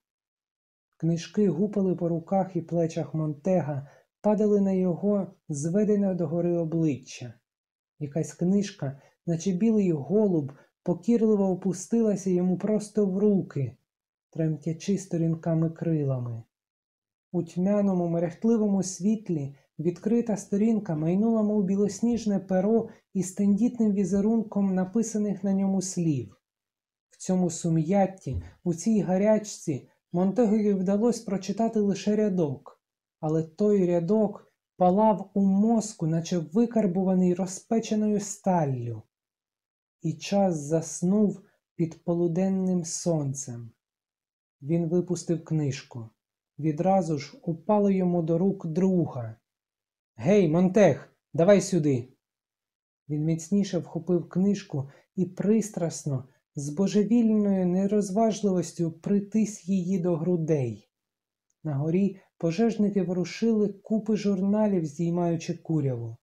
Книжки гупали по руках і плечах Монтега, падали на його зведене догори обличчя. Якась книжка, наче білий голуб, покірливо опустилася йому просто в руки, тремтячи сторінками-крилами. У тьмяному мерехтливому світлі відкрита сторінка майнула, мов білосніжне перо із тендітним візерунком написаних на ньому слів. В цьому сум'ятті, у цій гарячці Монтегові вдалося прочитати лише рядок, але той рядок палав у мозку, наче викарбуваний розпеченою сталлю. І час заснув під полуденним сонцем. Він випустив книжку. Відразу ж упало йому до рук друга. «Гей, Монтег, давай сюди!» Він міцніше вхопив книжку і пристрасно, з божевільною нерозважливостю притис її до грудей. На горі пожежники ворушили купи журналів, здіймаючи куряву.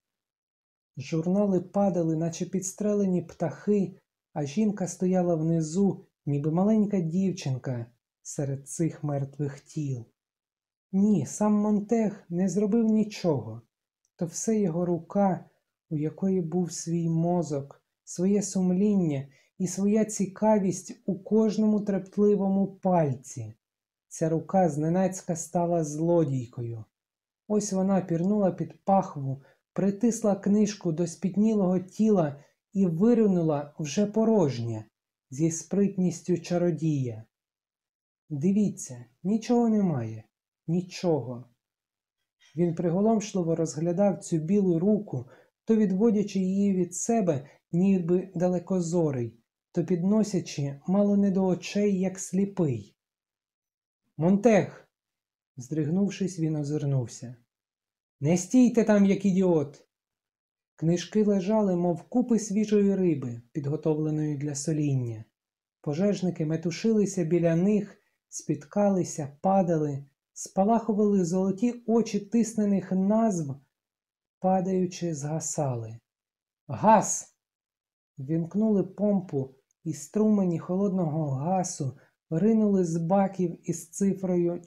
Журнали падали, наче підстрелені птахи, а жінка стояла внизу, ніби маленька дівчинка серед цих мертвих тіл. Ні, сам Монтег не зробив нічого. То все його рука, у якої був свій мозок, своє сумління і своя цікавість у кожному трепливому пальці. Ця рука зненацька стала злодійкою. Ось вона пірнула під пахву, притисла книжку до спітнілого тіла і виринула вже порожнє, зі спритністю чародія. Дивіться, нічого немає, нічого. Він приголомшливо розглядав цю білу руку, то відводячи її від себе, ніби далекозорий, то підносячи мало не до очей, як сліпий. «Монтег!» Здригнувшись, він озирнувся. «Не стійте там, як ідіот!» Книжки лежали, мов купи свіжої риби, підготовленої для соління. Пожежники метушилися біля них, спіткалися, падали, спалахували золоті очі тиснених назв, падаючи, згасали. «Газ!» Ввімкнули помпу, і струмені холодного газу ринули з баків із цифрою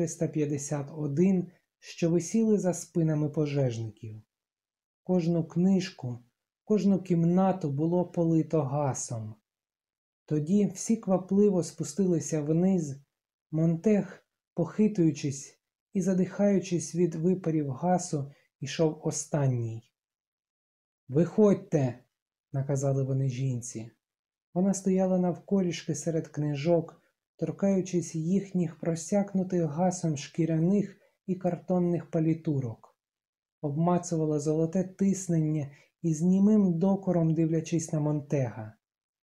451, що висіли за спинами пожежників. Кожну книжку, кожну кімнату було полито газом. Тоді всі квапливо спустилися вниз, Монтег, похитуючись і задихаючись від випарів газу, ішов останній. «Виходьте!» – наказали вони жінці. Вона стояла навколішки серед книжок, торкаючись їхніх просякнутих газом шкіряних і картонних палітурок. Обмацувала золоте тиснення і з німим докором дивлячись на Монтега.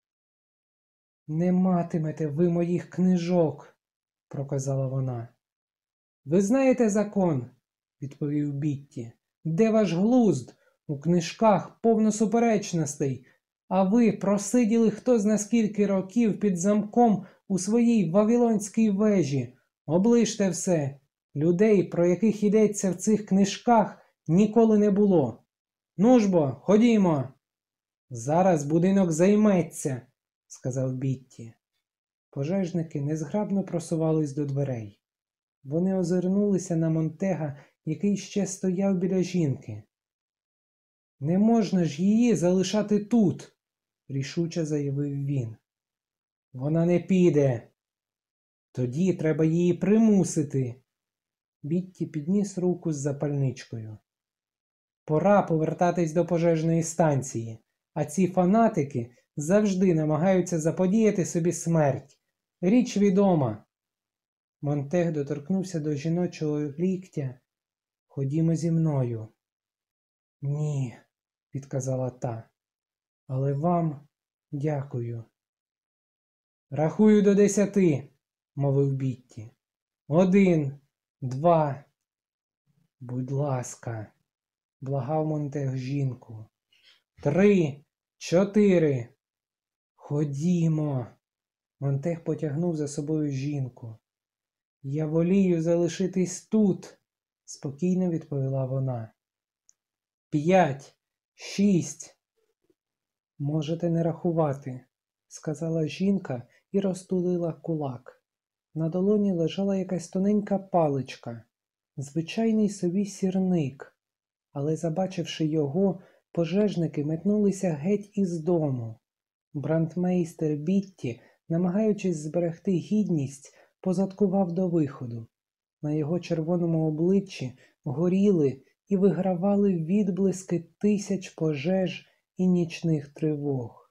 «Не матимете ви моїх книжок!» – проказала вона. «Ви знаєте закон?» – відповів Бітті. «Де ваш глузд? У книжках повно суперечностей, а ви просиділи хто зна скільки років під замком у своїй вавилонській вежі. Оближте все. Людей, про яких йдеться в цих книжках, ніколи не було. Ну ж бо, ходімо!» «Зараз будинок займеться», – сказав Бітті. Пожежники незграбно просувались до дверей. Вони озирнулися на Монтега, який ще стояв біля жінки. «Не можна ж її залишати тут», – рішуче заявив він. «Вона не піде. Тоді треба її примусити». Бітті підніс руку з запальничкою. «Пора повертатись до пожежної станції, а ці фанатики завжди намагаються заподіяти собі смерть. Річ відома». Монтег доторкнувся до жіночого ліктя. «Ходімо зі мною». «Ні», – відказала та, – «але вам дякую». «Рахую до 10», – мовив Бітті. «1, 2. «Будь ласка», – благав Монтег жінку. 3, 4. «Ходімо». Монтег потягнув за собою жінку. «Я волію залишитись тут», – спокійно відповіла вона. 5, 6. «Можете не рахувати», – сказала жінка і розтулила кулак. На долоні лежала якась тоненька паличка, звичайний собі сірник, але, забачивши його, пожежники метнулися геть із дому. Брандмейстер Бітті, намагаючись зберегти гідність, позадкував до виходу. На його червоному обличчі горіли і вигравали відблиски тисяч пожеж і нічних тривог.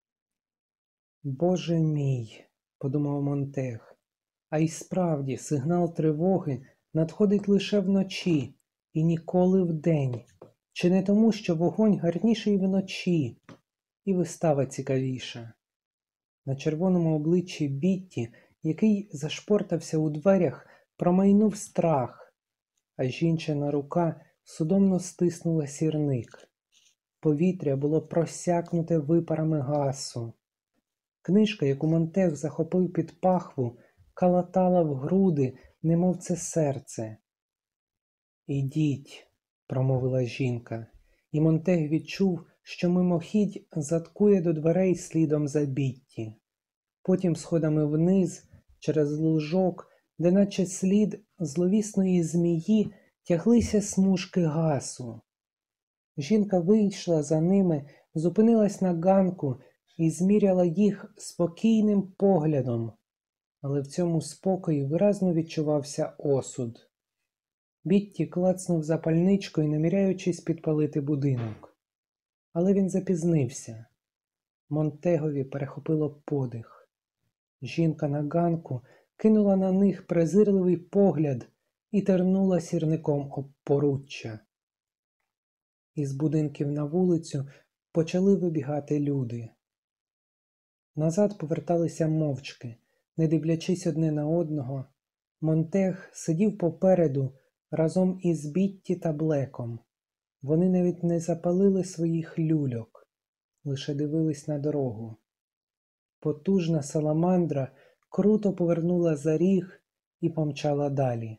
«Боже мій», – подумав Монтег, – а й справді сигнал тривоги надходить лише вночі і ніколи вдень. Чи не тому, що вогонь гарніший вночі, і вистава цікавіша? На червоному обличчі Бітті, який зашпортався у дверях, промайнув страх, а жінчина рука судомно стиснула сірник. Повітря було просякнуте випарами газу. Книжка, яку Монтег захопив під пахву, калатала в груди, немов це серце. «Ідіть», – промовила жінка, і Монтег відчув, що мимохідь заткує до дверей слідом за Бітті. Потім сходами вниз, через лужок, де наче слід зловісної змії тяглися смужки гасу. Жінка вийшла за ними, зупинилась на ганку і зміряла їх спокійним поглядом, але в цьому спокої виразно відчувався осуд. Бітті клацнув запальничкою, наміряючись підпалити будинок. Але він запізнився. Монтегові перехопило подих. Жінка на ганку кинула на них презирливий погляд і тернула сірником об поруччя. Із будинків на вулицю почали вибігати люди. Назад поверталися мовчки, не дивлячись одне на одного. Монтег сидів попереду разом із Бітті та Блеком. Вони навіть не запалили своїх люльок, лише дивились на дорогу. Потужна саламандра круто повернула за ріг і помчала далі.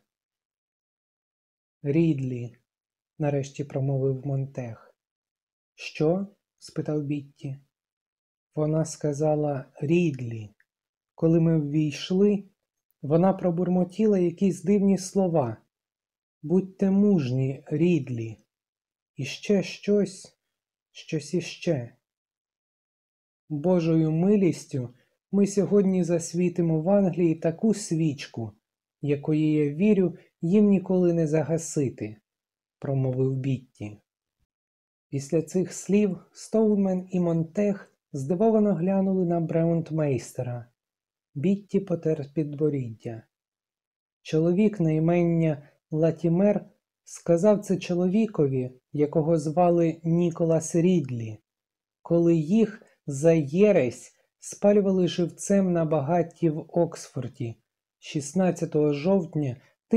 «Рідлі», – нарешті промовив Монтег. «Що?» – спитав Бітті. Вона сказала «Рідлі». Коли ми ввійшли, вона пробурмотіла якісь дивні слова. «Будьте мужні, Рідлі». І ще щось іще. Божою милістю ми сьогодні засвітимо в Англії таку свічку, якої, я вірю, їм ніколи не загасити, промовив Бітті. Після цих слів Стоунмен і Монтег здивовано глянули на Браунтмейстера. Бітті потер підборіддя. Чоловік на ім'я Латімер сказав це чоловікові, якого звали Ніколас Рідлі, коли їх за єресь спалювали живцем на багатті в Оксфорді 16 жовтня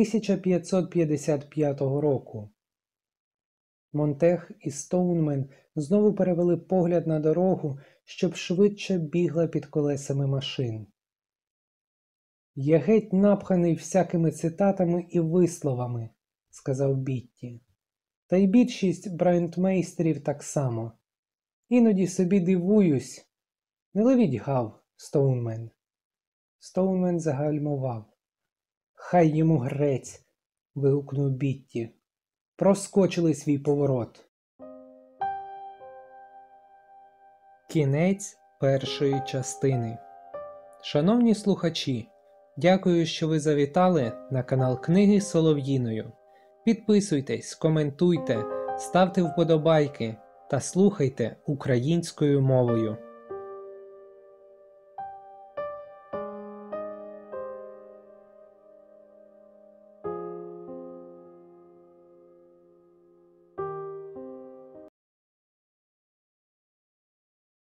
1555 року. Монтег і Стоунмен знову перевели погляд на дорогу, щоб швидше бігла під колесами машин. «Я геть напханий всякими цитатами і висловами», – сказав Бітті. «Та й більшість брайнтмейстерів так само. Іноді собі дивуюсь. Не ловіть гав, Стоунмен». Стоунмен загальмував. «Хай йому грець!» – вигукнув Бітті. «Проскочили свій поворот». Кінець першої частини. Шановні слухачі, дякую, що ви завітали на канал Книги Солов'їною. Підписуйтесь, коментуйте, ставте вподобайки та слухайте українською мовою.